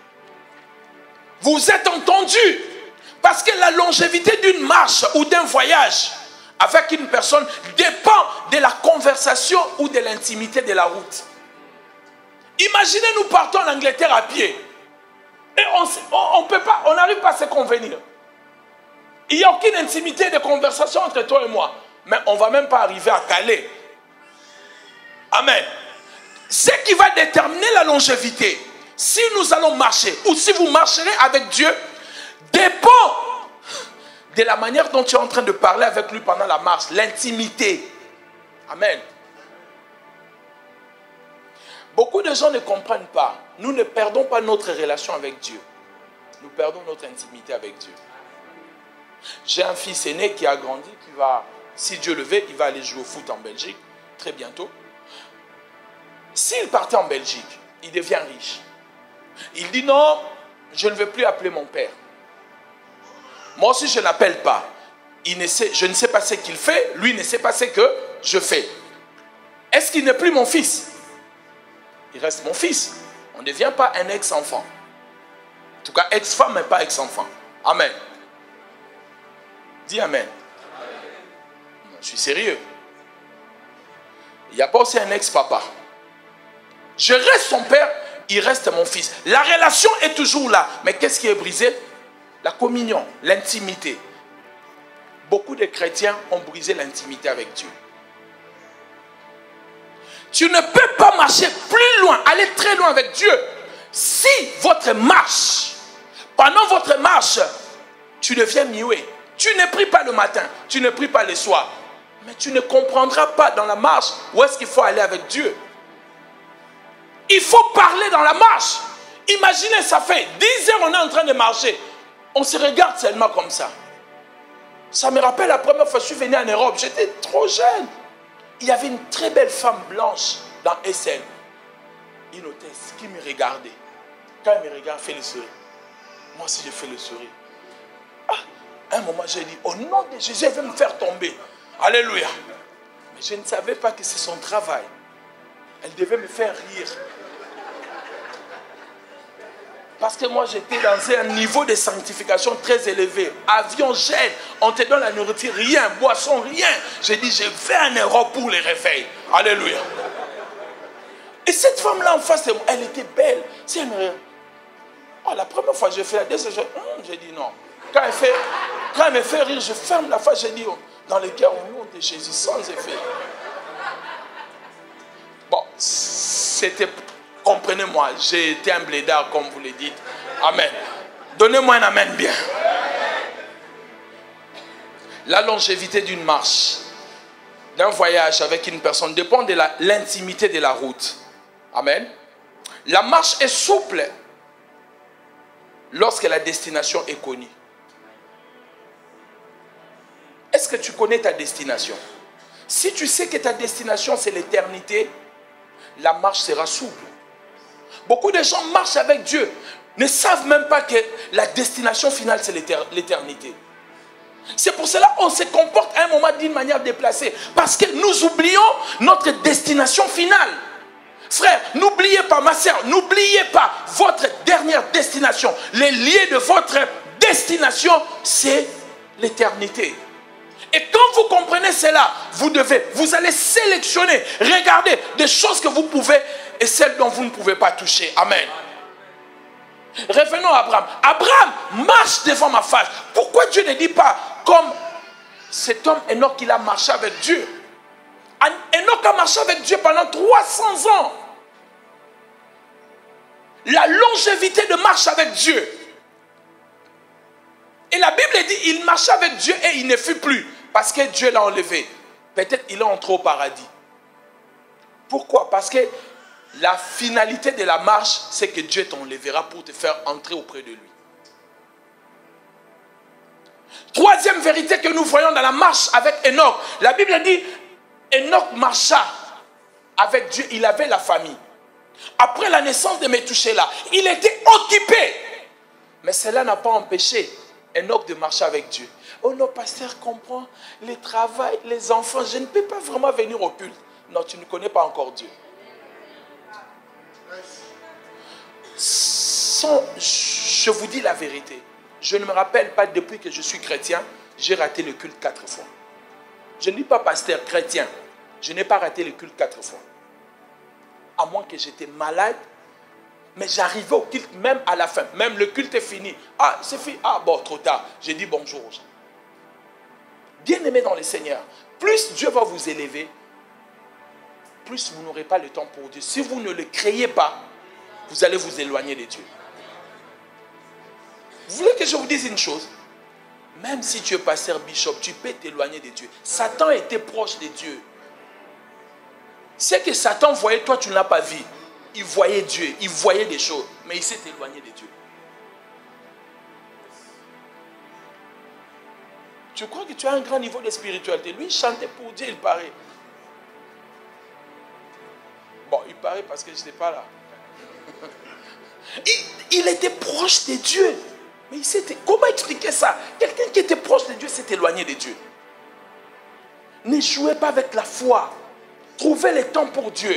Speaker 2: vous êtes entendus, parce que la longévité d'une marche ou d'un voyage avec une personne dépend de la conversation ou de l'intimité de la route. Imaginez, nous partons en Angleterre à pied et on ne peut pas, on n'arrive pas à se convenir. Il n'y a aucune intimité de conversation entre toi et moi, mais on ne va même pas arriver à Calais. Amen. Ce qui va déterminer la longévité, si nous allons marcher ou si vous marcherez avec Dieu, dépend de la manière dont tu es en train de parler avec lui pendant la marche, l'intimité. Amen. Beaucoup de gens ne comprennent pas. Nous ne perdons pas notre relation avec Dieu. Nous perdons notre intimité avec Dieu. J'ai un fils aîné qui a grandi, qui va, si Dieu le veut, il va aller jouer au foot en Belgique, très bientôt. S'il partait en Belgique, il devient riche. Il dit non, je ne veux plus appeler mon père. Moi aussi, je ne l'appelle pas. Il ne sait, je ne sais pas ce qu'il fait, lui ne sait pas ce que je fais. Est-ce qu'il n'est plus mon fils? Il reste mon fils. On ne devient pas un ex-enfant. En tout cas, ex-femme, mais pas ex-enfant. Amen. Dis amen. Non, je suis sérieux. Il n'y a pas aussi un ex-papa. Je reste son père, il reste mon fils. La relation est toujours là. Mais qu'est-ce qui est brisé? La communion, l'intimité. Beaucoup de chrétiens ont brisé l'intimité avec Dieu. Tu ne peux pas marcher plus loin, aller très loin avec Dieu, si votre marche, pendant votre marche, tu deviens muet. Tu ne pries pas le matin, tu ne pries pas le soir. Mais tu ne comprendras pas dans la marche où est-ce qu'il faut aller avec Dieu. Il faut parler dans la marche. Imaginez, ça fait dix heures on est en train de marcher. On se regarde seulement comme ça. Ça me rappelle la première fois que je suis venu en Europe. J'étais trop jeune. Il y avait une très belle femme blanche dans S L. Une hôtesse qui me regardait. Quand elle me regarde, elle fait le sourire. Moi aussi, j'ai fait le sourire. Ah, à un moment, j'ai dit, au nom de Jésus, elle veut me faire tomber. Alléluia. Mais je ne savais pas que c'est son travail. Elle devait me faire rire. Parce que moi, j'étais dans un niveau de sanctification très élevé. Avion, gel, on te donne la nourriture, rien, boisson, rien. J'ai dit, je vais en Europe pour les réveils. Alléluia. Et cette femme-là en face de moi, elle était belle. Si elle me regarde, oh, la première fois que j'ai fait la deuxième, hum, j'ai dit non. Quand elle, fait, quand elle me fait rire, je ferme la face, j'ai dit, oh, dans le cœur, au nom de Jésus, sans effet. Bon, c'était... Comprenez-moi, j'ai été un blédard, comme vous le dites. Amen. Donnez-moi un amen bien. La longévité d'une marche, d'un voyage avec une personne, dépend de la, l'intimité de la route. Amen. La marche est souple lorsque la destination est connue. Est-ce que tu connais ta destination? Si tu sais que ta destination, c'est l'éternité, la marche sera souple. Beaucoup de gens marchent avec Dieu, ne savent même pas que la destination finale, c'est l'éternité. C'est pour cela qu'on se comporte à un moment d'une manière déplacée. Parce que nous oublions notre destination finale. Frère, n'oubliez pas, ma sœur, n'oubliez pas votre dernière destination. Le lieu de votre destination, c'est l'éternité. Et quand vous comprenez cela, vous devez, vous allez sélectionner, regarder des choses que vous pouvez et celles dont vous ne pouvez pas toucher. Amen. Revenons à Abraham. Abraham marche devant ma face. Pourquoi Dieu ne dit pas comme cet homme Enoch, il a marché avec Dieu? Enoch a marché avec Dieu pendant trois cents ans. La longévité de marche avec Dieu. Et la Bible dit, il marchait avec Dieu et il ne fut plus. Parce que Dieu l'a enlevé. Peut-être il est entré au paradis. Pourquoi? Parce que la finalité de la marche, c'est que Dieu t'enlèvera pour te faire entrer auprès de lui. Troisième vérité que nous voyons dans la marche avec Enoch. La Bible dit, Enoch marcha avec Dieu, il avait la famille. Après la naissance de Métouchéla, il était occupé. Mais cela n'a pas empêché Enoch de marcher avec Dieu. Oh non, pasteur, comprends, le travail, les enfants, je ne peux pas vraiment venir au culte. Non, tu ne connais pas encore Dieu. Sans, je vous dis la vérité. Je ne me rappelle pas, depuis que je suis chrétien, j'ai raté le culte quatre fois. Je ne dis pas pasteur chrétien. Je n'ai pas raté le culte quatre fois. À moins que j'étais malade. Mais j'arrivais au culte même à la fin. Même le culte est fini. Ah, c'est fini. Ah, bon, trop tard. J'ai dit bonjour aux gens. Bien-aimés dans le Seigneur, plus Dieu va vous élever, plus vous n'aurez pas le temps pour Dieu. Si vous ne le créez pas, vous allez vous éloigner de Dieu. Vous voulez que je vous dise une chose? Même si tu es pasteur bishop, tu peux t'éloigner de Dieu. Satan était proche de Dieu. C'est que Satan voyait, toi tu ne l'as pas vu. Il voyait Dieu, il voyait des choses, mais il s'est éloigné de Dieu. Tu crois que tu as un grand niveau de spiritualité? Lui, il chantait pour Dieu, il paraît. Bon, il paraît parce que je n'étais pas là. Il, il était proche de Dieu. Mais il s'était... Comment expliquer ça? Quelqu'un qui était proche de Dieu s'est éloigné de Dieu. Ne jouez pas avec la foi. Trouvez le temps pour Dieu.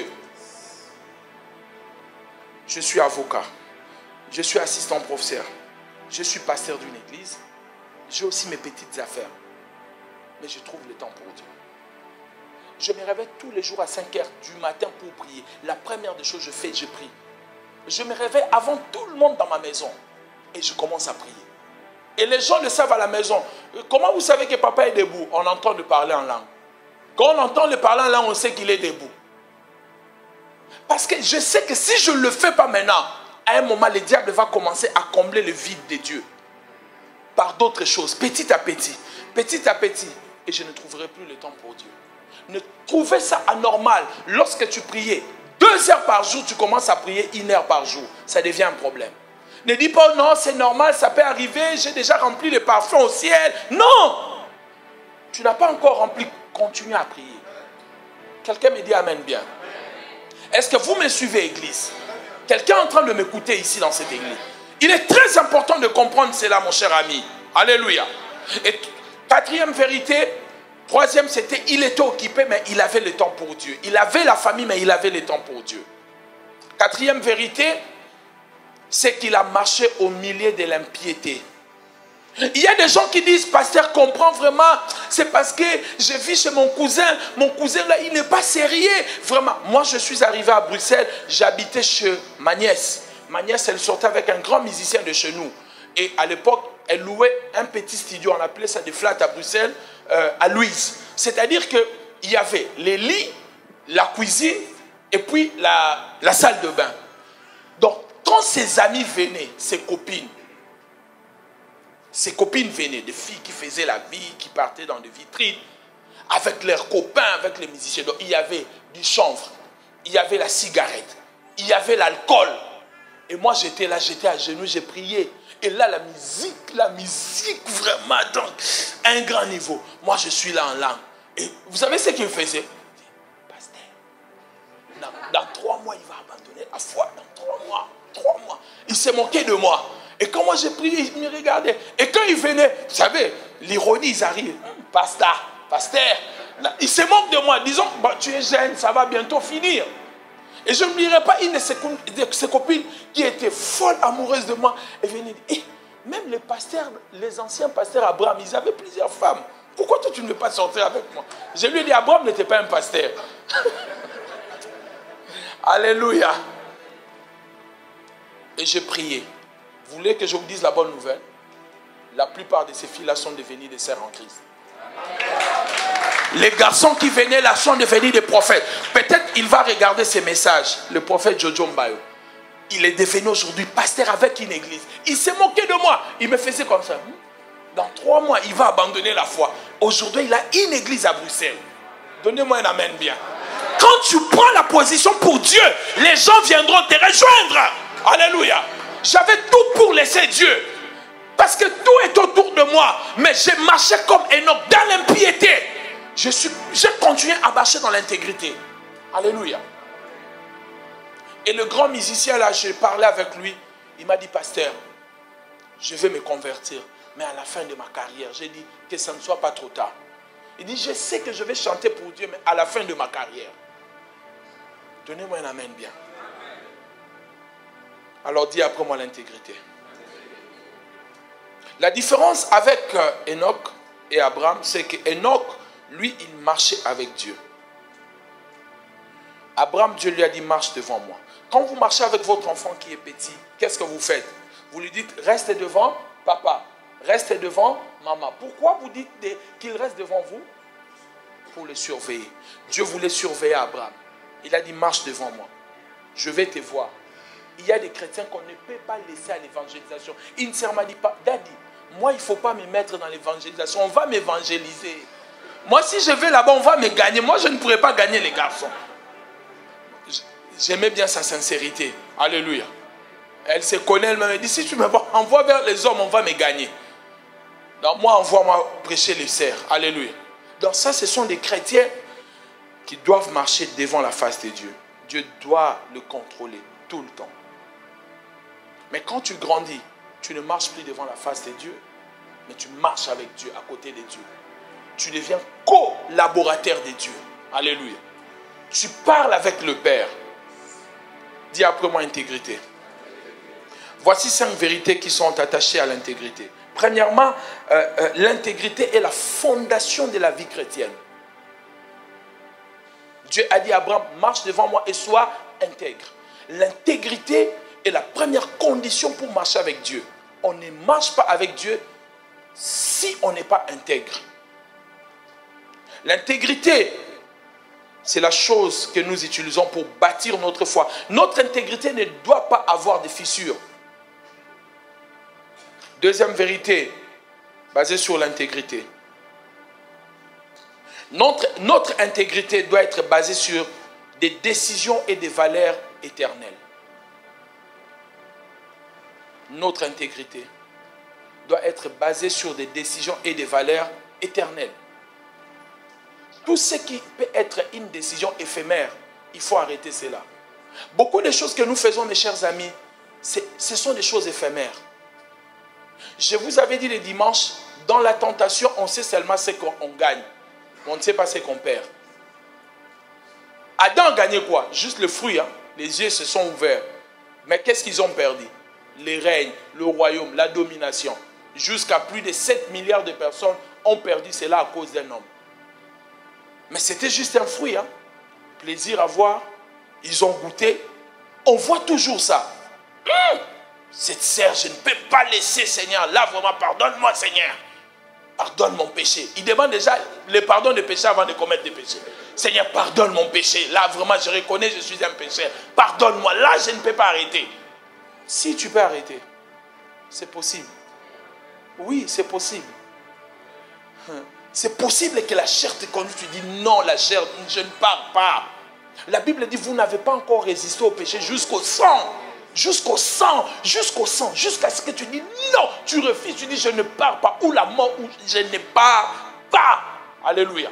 Speaker 2: Je suis avocat. Je suis assistant professeur. Je suis pasteur d'une église. J'ai aussi mes petites affaires. Mais je trouve le temps pour Dieu. Je me réveille tous les jours à cinq heures du matin pour prier. La première des choses que je fais, je prie. Je me réveille avant tout le monde dans ma maison. Et je commence à prier. Et les gens le savent à la maison. Comment vous savez que papa est debout? On entend le parler en langue. Quand on entend le parler en langue, on sait qu'il est debout. Parce que je sais que si je ne le fais pas maintenant, à un moment, le diable va commencer à combler le vide de Dieu. Par d'autres choses, petit à petit, petit à petit. Et je ne trouverai plus le temps pour Dieu. Ne trouvez ça anormal. Lorsque tu priais deux heures par jour, tu commences à prier une heure par jour. Ça devient un problème. Ne dis pas, non, c'est normal, ça peut arriver, j'ai déjà rempli le parfum au ciel. Non! Tu n'as pas encore rempli, continue à prier. Quelqu'un me dit amen bien. Est-ce que vous me suivez, église? Quelqu'un est en train de m'écouter ici dans cette église. Il est très important de comprendre cela, mon cher ami. Alléluia. Et quatrième vérité, troisième, c'était il était occupé, mais il avait le temps pour Dieu. Il avait la famille, mais il avait le temps pour Dieu. Quatrième vérité, c'est qu'il a marché au milieu de l'impiété. Il y a des gens qui disent, pasteur, comprends vraiment, c'est parce que je vis chez mon cousin, mon cousin là, il n'est pas sérieux. Vraiment, moi je suis arrivé à Bruxelles, j'habitais chez ma nièce. Ma nièce, elle sortait avec un grand musicien de chez nous. Et à l'époque, elle louait un petit studio, on appelait ça des flats à Bruxelles, euh, à Louise. C'est-à-dire qu'il y avait les lits, la cuisine, et puis la, la salle de bain. Donc, quand ses amis venaient, ses copines, ses copines venaient, des filles qui faisaient la vie, qui partaient dans des vitrines, avec leurs copains, avec les musiciens. Donc, il y avait du chanvre, il y avait la cigarette, il y avait l'alcool. Et moi, j'étais là, j'étais à genoux, j'ai prié. Et là, la musique, la musique, vraiment, donc, un grand niveau. Moi, je suis là en langue. Et vous savez ce qu'il faisait? Pasteur, dans, dans trois mois, il va abandonner la foi. Dans trois mois, trois mois. Il s'est moqué de moi. Et quand moi, j'ai prié, il me regardait. Et quand il venait, vous savez, l'ironie, ils arrivent. Pasteur, pasteur. Là, il se moque de moi. Disons, bah, tu es jeune, ça va bientôt finir. Et je n'oublierai pas une de ses, de ses copines qui était folle amoureuse de moi. Elle venait dire, eh, même les pasteurs, les anciens pasteurs Abraham, ils avaient plusieurs femmes. Pourquoi toi tu ne veux pas sortir avec moi? Je lui ai dit, Abraham n'était pas un pasteur. Alléluia. Et j'ai prié. Vous voulez que je vous dise la bonne nouvelle? La plupart de ces filles-là sont devenues des sœurs en Christ. Les garçons qui venaient là sont devenus des prophètes. Peut-être il va regarder ces messages. Le prophète Jojo Mbayo. Il est devenu aujourd'hui pasteur avec une église. Il s'est moqué de moi. Il me faisait comme ça. Dans trois mois, il va abandonner la foi. Aujourd'hui, il a une église à Bruxelles. Donnez-moi un amen bien. Quand tu prends la position pour Dieu, les gens viendront te rejoindre. Alléluia. J'avais tout pour laisser Dieu. Parce que tout est autour de moi. Mais j'ai marché comme Enoch dans l'impiété. Je suis, j'ai continué à marcher dans l'intégrité. Alléluia. Et le grand musicien là, je parlais avec lui. Il m'a dit, pasteur, je vais me convertir. Mais à la fin de ma carrière, j'ai dit que ça ne soit pas trop tard. Il dit, je sais que je vais chanter pour Dieu, mais à la fin de ma carrière. Donnez-moi un amen bien. Alors dis après moi l'intégrité. La différence avec Enoch et Abraham, c'est qu'Enoch, lui, il marchait avec Dieu. Abraham, Dieu lui a dit, marche devant moi. Quand vous marchez avec votre enfant qui est petit, qu'est-ce que vous faites? Vous lui dites, reste devant papa, reste devant maman. Pourquoi vous dites qu'il reste devant vous? Pour le surveiller. Dieu voulait surveiller Abraham. Il a dit, marche devant moi. Je vais te voir. Il y a des chrétiens qu'on ne peut pas laisser à l'évangélisation. Il ne m'a dit pas, Daddy, moi, il ne faut pas me mettre dans l'évangélisation. On va m'évangéliser. Moi, si je vais là-bas, on va me gagner. Moi, je ne pourrais pas gagner les garçons. J'aimais bien sa sincérité. Alléluia. Elle se connaît elle-même. Elle dit, si tu me envoies vers les hommes, on va me gagner. Donc, moi, envoie-moi prêcher les cerfs. Alléluia. Donc, ça, ce sont des chrétiens qui doivent marcher devant la face de Dieu. Dieu doit le contrôler tout le temps. Mais quand tu grandis, tu ne marches plus devant la face de Dieu, mais tu marches avec Dieu, à côté de Dieu. Tu deviens collaborateur de Dieu. Alléluia. Tu parles avec le Père. Dis après moi intégrité. Voici cinq vérités qui sont attachées à l'intégrité. Premièrement, euh, euh, l'intégrité est la fondation de la vie chrétienne. Dieu a dit à Abraham, marche devant moi et sois intègre. L'intégrité est la première condition pour marcher avec Dieu. On ne marche pas avec Dieu si on n'est pas intègre. L'intégrité, c'est la chose que nous utilisons pour bâtir notre foi. Notre intégrité ne doit pas avoir de fissures. Deuxième vérité, basée sur l'intégrité. Notre, notre intégrité doit être basée sur des décisions et des valeurs éternelles. Notre intégrité doit être basée sur des décisions et des valeurs éternelles. Tout ce qui peut être une décision éphémère, il faut arrêter cela. Beaucoup de choses que nous faisons, mes chers amis, ce sont des choses éphémères. Je vous avais dit le dimanche, dans la tentation, on sait seulement ce qu'on gagne. On ne sait pas ce qu'on perd. Adam a gagné quoi? Juste le fruit. Hein? Les yeux se sont ouverts. Mais qu'est-ce qu'ils ont perdu? Les règnes, le royaume, la domination. Jusqu'à plus de sept milliards de personnes ont perdu cela à cause d'un homme. Mais c'était juste un fruit. Hein? Plaisir à voir. Ils ont goûté. On voit toujours ça. Hum! Cette serre, je ne peux pas laisser, Seigneur. Là, vraiment, pardonne-moi, Seigneur. Pardonne mon péché. Il demande déjà le pardon des péchés avant de commettre des péchés. Seigneur, pardonne mon péché. Là, vraiment, je reconnais que je suis un pécheur. Pardonne-moi. Là, je ne peux pas arrêter. Si tu peux arrêter, c'est possible. Oui, c'est possible. C'est possible que la chair te conduise. Tu dis non, la chair, je ne pars pas. La Bible dit, vous n'avez pas encore résisté au péché jusqu'au sang. Jusqu'au sang, jusqu'au sang, jusqu'à ce que tu dis non, tu refuses, tu dis je ne pars pas, ou la mort, ou je ne pars pas. Alléluia.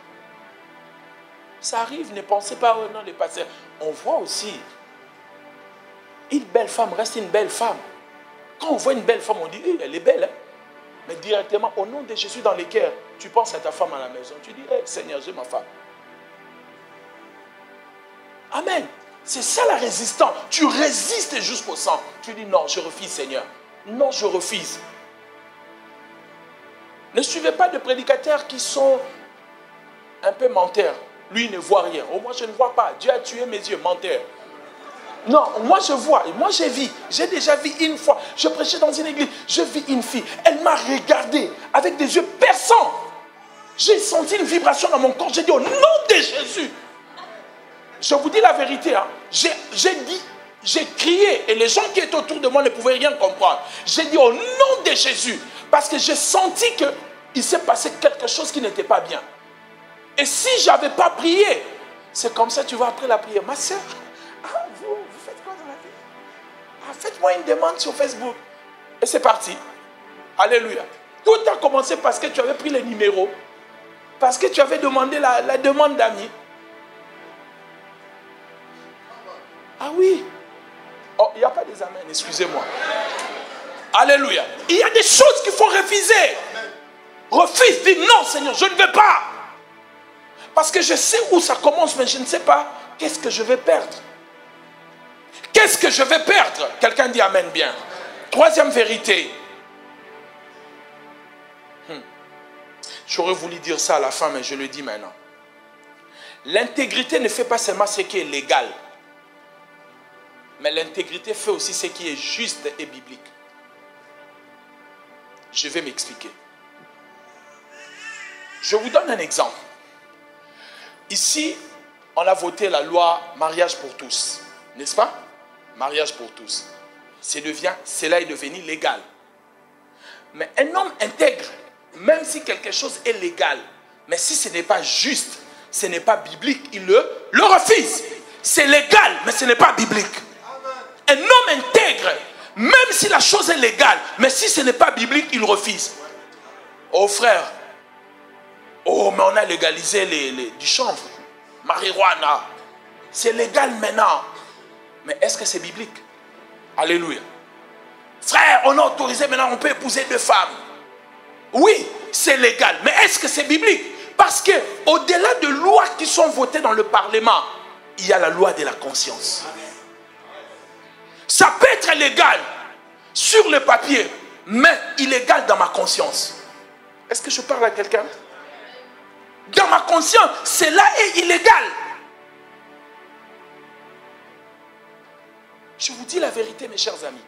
Speaker 2: Ça arrive, ne pensez pas au nom des pasteurs. On voit aussi, une belle femme reste une belle femme. Quand on voit une belle femme, on dit, hey, elle est belle. Hein? Mais directement, au nom de Jésus dans les cœurs, tu penses à ta femme à la maison. Tu dis, hey, Seigneur, j'ai ma femme. Amen. C'est ça la résistance. Tu résistes jusqu'au sang. Tu dis non, je refuse, Seigneur. Non, je refuse. Ne suivez pas de prédicateurs qui sont un peu menteurs. Lui, il ne voit rien. Oh, moi, je ne vois pas. Dieu a tué mes yeux, menteur. Non, moi, je vois. Moi, j'ai vu. J'ai déjà vu une fois. Je prêchais dans une église. Je vis une fille. Elle m'a regardé avec des yeux perçants. J'ai senti une vibration dans mon corps. J'ai dit au nom de Jésus. Je vous dis la vérité, hein. J'ai dit, j'ai crié et les gens qui étaient autour de moi ne pouvaient rien comprendre. J'ai dit au nom de Jésus, parce que j'ai senti qu'il s'est passé quelque chose qui n'était pas bien. Et si je n'avais pas prié, c'est comme ça, tu vois, après la prière, ma soeur, ah, vous, vous faites quoi dans la vie? Ah, faites-moi une demande sur Facebook. Et c'est parti. Alléluia. Tout a commencé parce que tu avais pris les numéros, parce que tu avais demandé la, la demande d'amis. Ah oui. Oh, il n'y a pas des amens, excusez-moi. Alléluia. Il y a des choses qu'il faut refuser. Refuse, dis non Seigneur, je ne veux pas. Parce que je sais où ça commence, mais je ne sais pas qu'est-ce que je vais perdre. Qu'est-ce que je vais perdre? Quelqu'un dit amen bien. Troisième vérité. Hmm. J'aurais voulu dire ça à la fin, mais je le dis maintenant. L'intégrité ne fait pas seulement ce qui est légal. Mais l'intégrité fait aussi ce qui est juste et biblique. Je vais m'expliquer. Je vous donne un exemple. Ici, on a voté la loi mariage pour tous. N'est-ce pas? Mariage pour tous. C'est devient, cela est devenu légal. Mais un homme intègre, même si quelque chose est légal, mais si ce n'est pas juste, ce n'est pas biblique, il le, le refuse. C'est légal, mais ce n'est pas biblique. Un homme intègre, même si la chose est légale, mais si ce n'est pas biblique, il refuse. Oh frère, oh mais on a légalisé les, les, du chanvre, marijuana. C'est légal maintenant. Mais est-ce que c'est biblique? Alléluia. Frère, on a autorisé maintenant, on peut épouser deux femmes. Oui, c'est légal. Mais est-ce que c'est biblique? Parce que au-delà de lois qui sont votées dans le Parlement, il y a la loi de la conscience. Ça peut être légal sur le papier, mais illégal dans ma conscience. Est-ce que je parle à quelqu'un? Dans ma conscience, cela est illégal. Je vous dis la vérité, mes chers amis.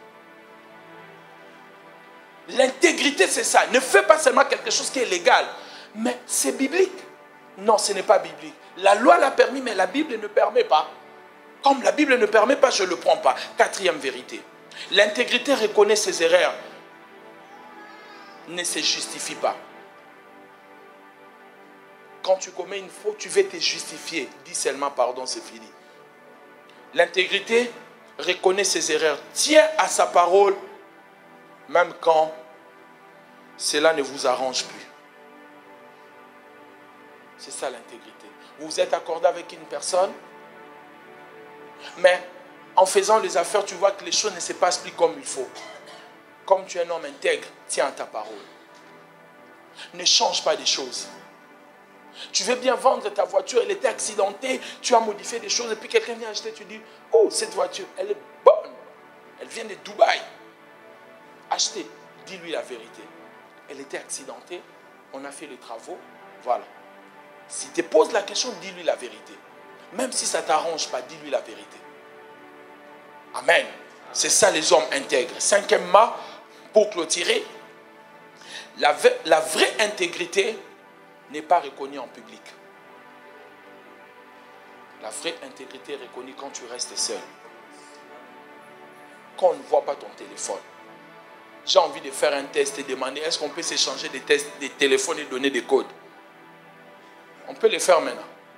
Speaker 2: L'intégrité, c'est ça. Ne fais pas seulement quelque chose qui est légal, mais c'est biblique. Non, ce n'est pas biblique. La loi l'a permis, mais la Bible ne permet pas. Comme la Bible ne permet pas, je ne le prends pas. Quatrième vérité. L'intégrité reconnaît ses erreurs. Ne se justifie pas. Quand tu commets une faute, tu veux te justifier. Dis seulement pardon, c'est fini. L'intégrité reconnaît ses erreurs. Tient à sa parole, même quand cela ne vous arrange plus. C'est ça l'intégrité. Vous vous êtes accordé avec une personne, mais en faisant les affaires, tu vois que les choses ne se passent plus comme il faut. Comme tu es un homme intègre, tiens à ta parole. Ne change pas des choses. Tu veux bien vendre ta voiture, elle était accidentée, tu as modifié des choses, et puis quelqu'un vient acheter, tu dis, oh, cette voiture, elle est bonne. Elle vient de Dubaï. Achetez, dis-lui la vérité. Elle était accidentée, on a fait les travaux, voilà. Si tu te poses la question, dis-lui la vérité. Même si ça ne t'arrange pas, dis-lui la vérité. Amen. C'est ça les hommes intègres. Cinquièmement, pour clôturer, la, la vraie intégrité n'est pas reconnue en public. La vraie intégrité est reconnue quand tu restes seul. Quand on ne voit pas ton téléphone. J'ai envie de faire un test et demander est-ce qu'on peut s'échanger des tests, des téléphones et donner des codes. On peut les faire maintenant.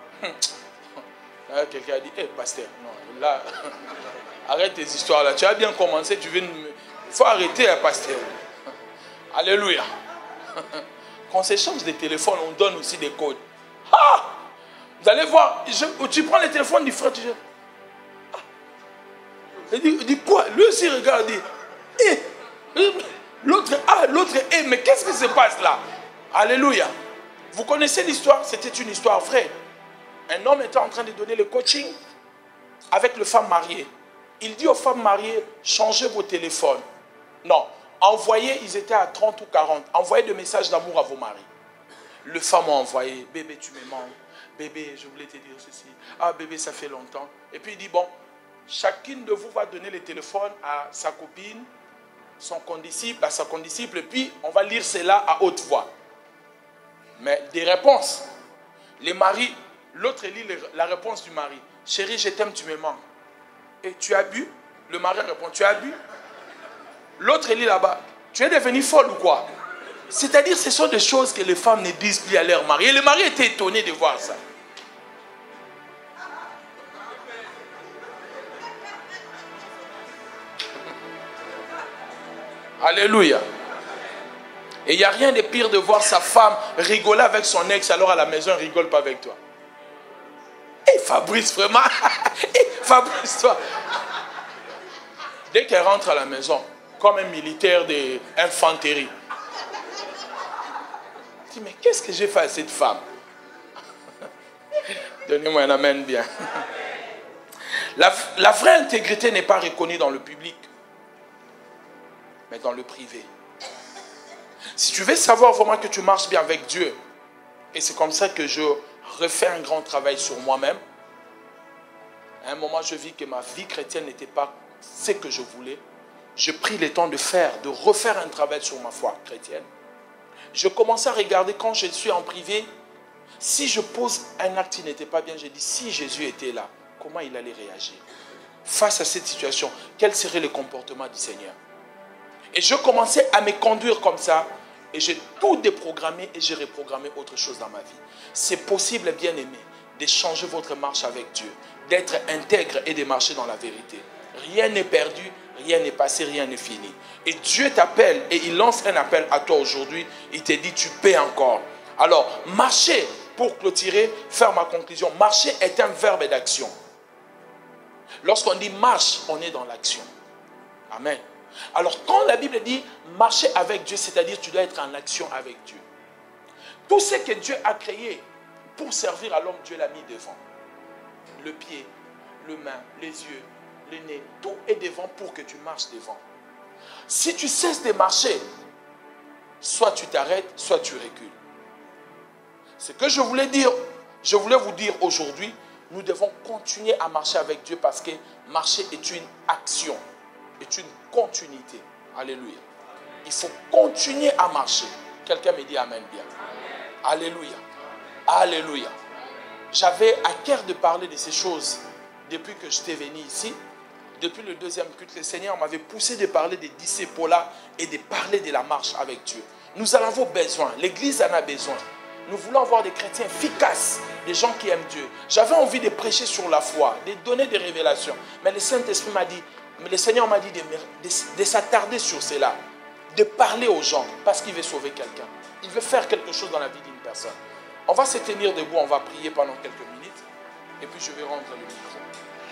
Speaker 2: Là, quelqu'un a dit, hé, hey, pasteur, non, là, arrête tes histoires là. Tu as bien commencé, tu veux... Il faut arrêter, hein, pasteur. Alléluia. Quand on s'échange des téléphones, on donne aussi des codes. Ah! Vous allez voir, je, tu prends le téléphone du frère, tu dis, ah. Il dit, il dit quoi? Lui aussi regarde, il dit, hé! L'autre, ah, l'autre, hé, mais qu'est-ce qui se passe là? Alléluia. Vous connaissez l'histoire? C'était une histoire vraie. Un homme était en train de donner le coaching avec les femmes mariées. Il dit aux femmes mariées, changez vos téléphones. Non, envoyez, ils étaient à trente ou quarante. Envoyez des messages d'amour à vos maris. Les femmes ont envoyé, bébé, tu me manques. Bébé, je voulais te dire ceci. Ah, bébé, ça fait longtemps. Et puis il dit, bon, chacune de vous va donner le téléphone à sa copine, son condisciple, à sa condisciple, et puis on va lire cela à haute voix. Mais des réponses. Les maris, l'autre lit la réponse du mari. Chérie, je t'aime, tu me manques. Et tu as bu? Le mari répond, tu as bu? L'autre lit là-bas, tu es devenu folle ou quoi? C'est-à-dire, ce sont des choses que les femmes ne disent plus à leur mari. Et le mari était étonné de voir ça. Alléluia. Et il n'y a rien de pire de voir sa femme rigoler avec son ex, alors à la maison, elle ne rigole pas avec toi. Et Fabrice, vraiment, Fabrice-toi. Dès qu'elle rentre à la maison, comme un militaire d'infanterie, je dis, mais qu'est-ce que j'ai fait à cette femme? Donnez-moi un amen bien. La, la vraie intégrité n'est pas reconnue dans le public, mais dans le privé. Si tu veux savoir vraiment que tu marches bien avec Dieu, et c'est comme ça que je refais un grand travail sur moi-même, à un moment je vis que ma vie chrétienne n'était pas ce que je voulais. J'ai pris le temps de faire, de refaire un travail sur ma foi chrétienne. Je commençais à regarder quand je suis en privé, si je pose un acte qui n'était pas bien, j'ai dit, si Jésus était là, comment il allait réagir? Face à cette situation, quel serait le comportement du Seigneur? Et je commençais à me conduire comme ça, et j'ai tout déprogrammé et j'ai reprogrammé autre chose dans ma vie. C'est possible, bien aimé, de changer votre marche avec Dieu, d'être intègre et de marcher dans la vérité. Rien n'est perdu, rien n'est passé, rien n'est fini. Et Dieu t'appelle et il lance un appel à toi aujourd'hui. Il te dit, tu paies encore. Alors, marcher, pour clôturer, faire ma conclusion, marcher est un verbe d'action. Lorsqu'on dit marche, on est dans l'action. Amen. Alors, quand la Bible dit marcher avec Dieu, c'est-à-dire tu dois être en action avec Dieu. Tout ce que Dieu a créé pour servir à l'homme, Dieu l'a mis devant. Le pied, le main, les yeux, le nez, tout est devant pour que tu marches devant. Si tu cesses de marcher, soit tu t'arrêtes, soit tu recules. Ce que je voulais dire, je voulais vous dire aujourd'hui, nous devons continuer à marcher avec Dieu parce que marcher est une action, est une continuité. Alléluia. Il faut continuer à marcher. Quelqu'un me dit amen bien. Alléluia. Alléluia. J'avais à cœur de parler de ces choses depuis que j'étais venu ici. Depuis le deuxième culte, le Seigneur m'avait poussé de parler des disciples-là et de parler de la marche avec Dieu. Nous en avons besoin. L'Église en a besoin. Nous voulons avoir des chrétiens efficaces, des gens qui aiment Dieu. J'avais envie de prêcher sur la foi, de donner des révélations. Mais le Saint-Esprit m'a dit, mais le Seigneur m'a dit de, de, de s'attarder sur cela, de parler aux gens, parce qu'il veut sauver quelqu'un. Il veut faire quelque chose dans la vie d'une personne. On va se tenir debout, on va prier pendant quelques minutes, et puis je vais rendre le micro.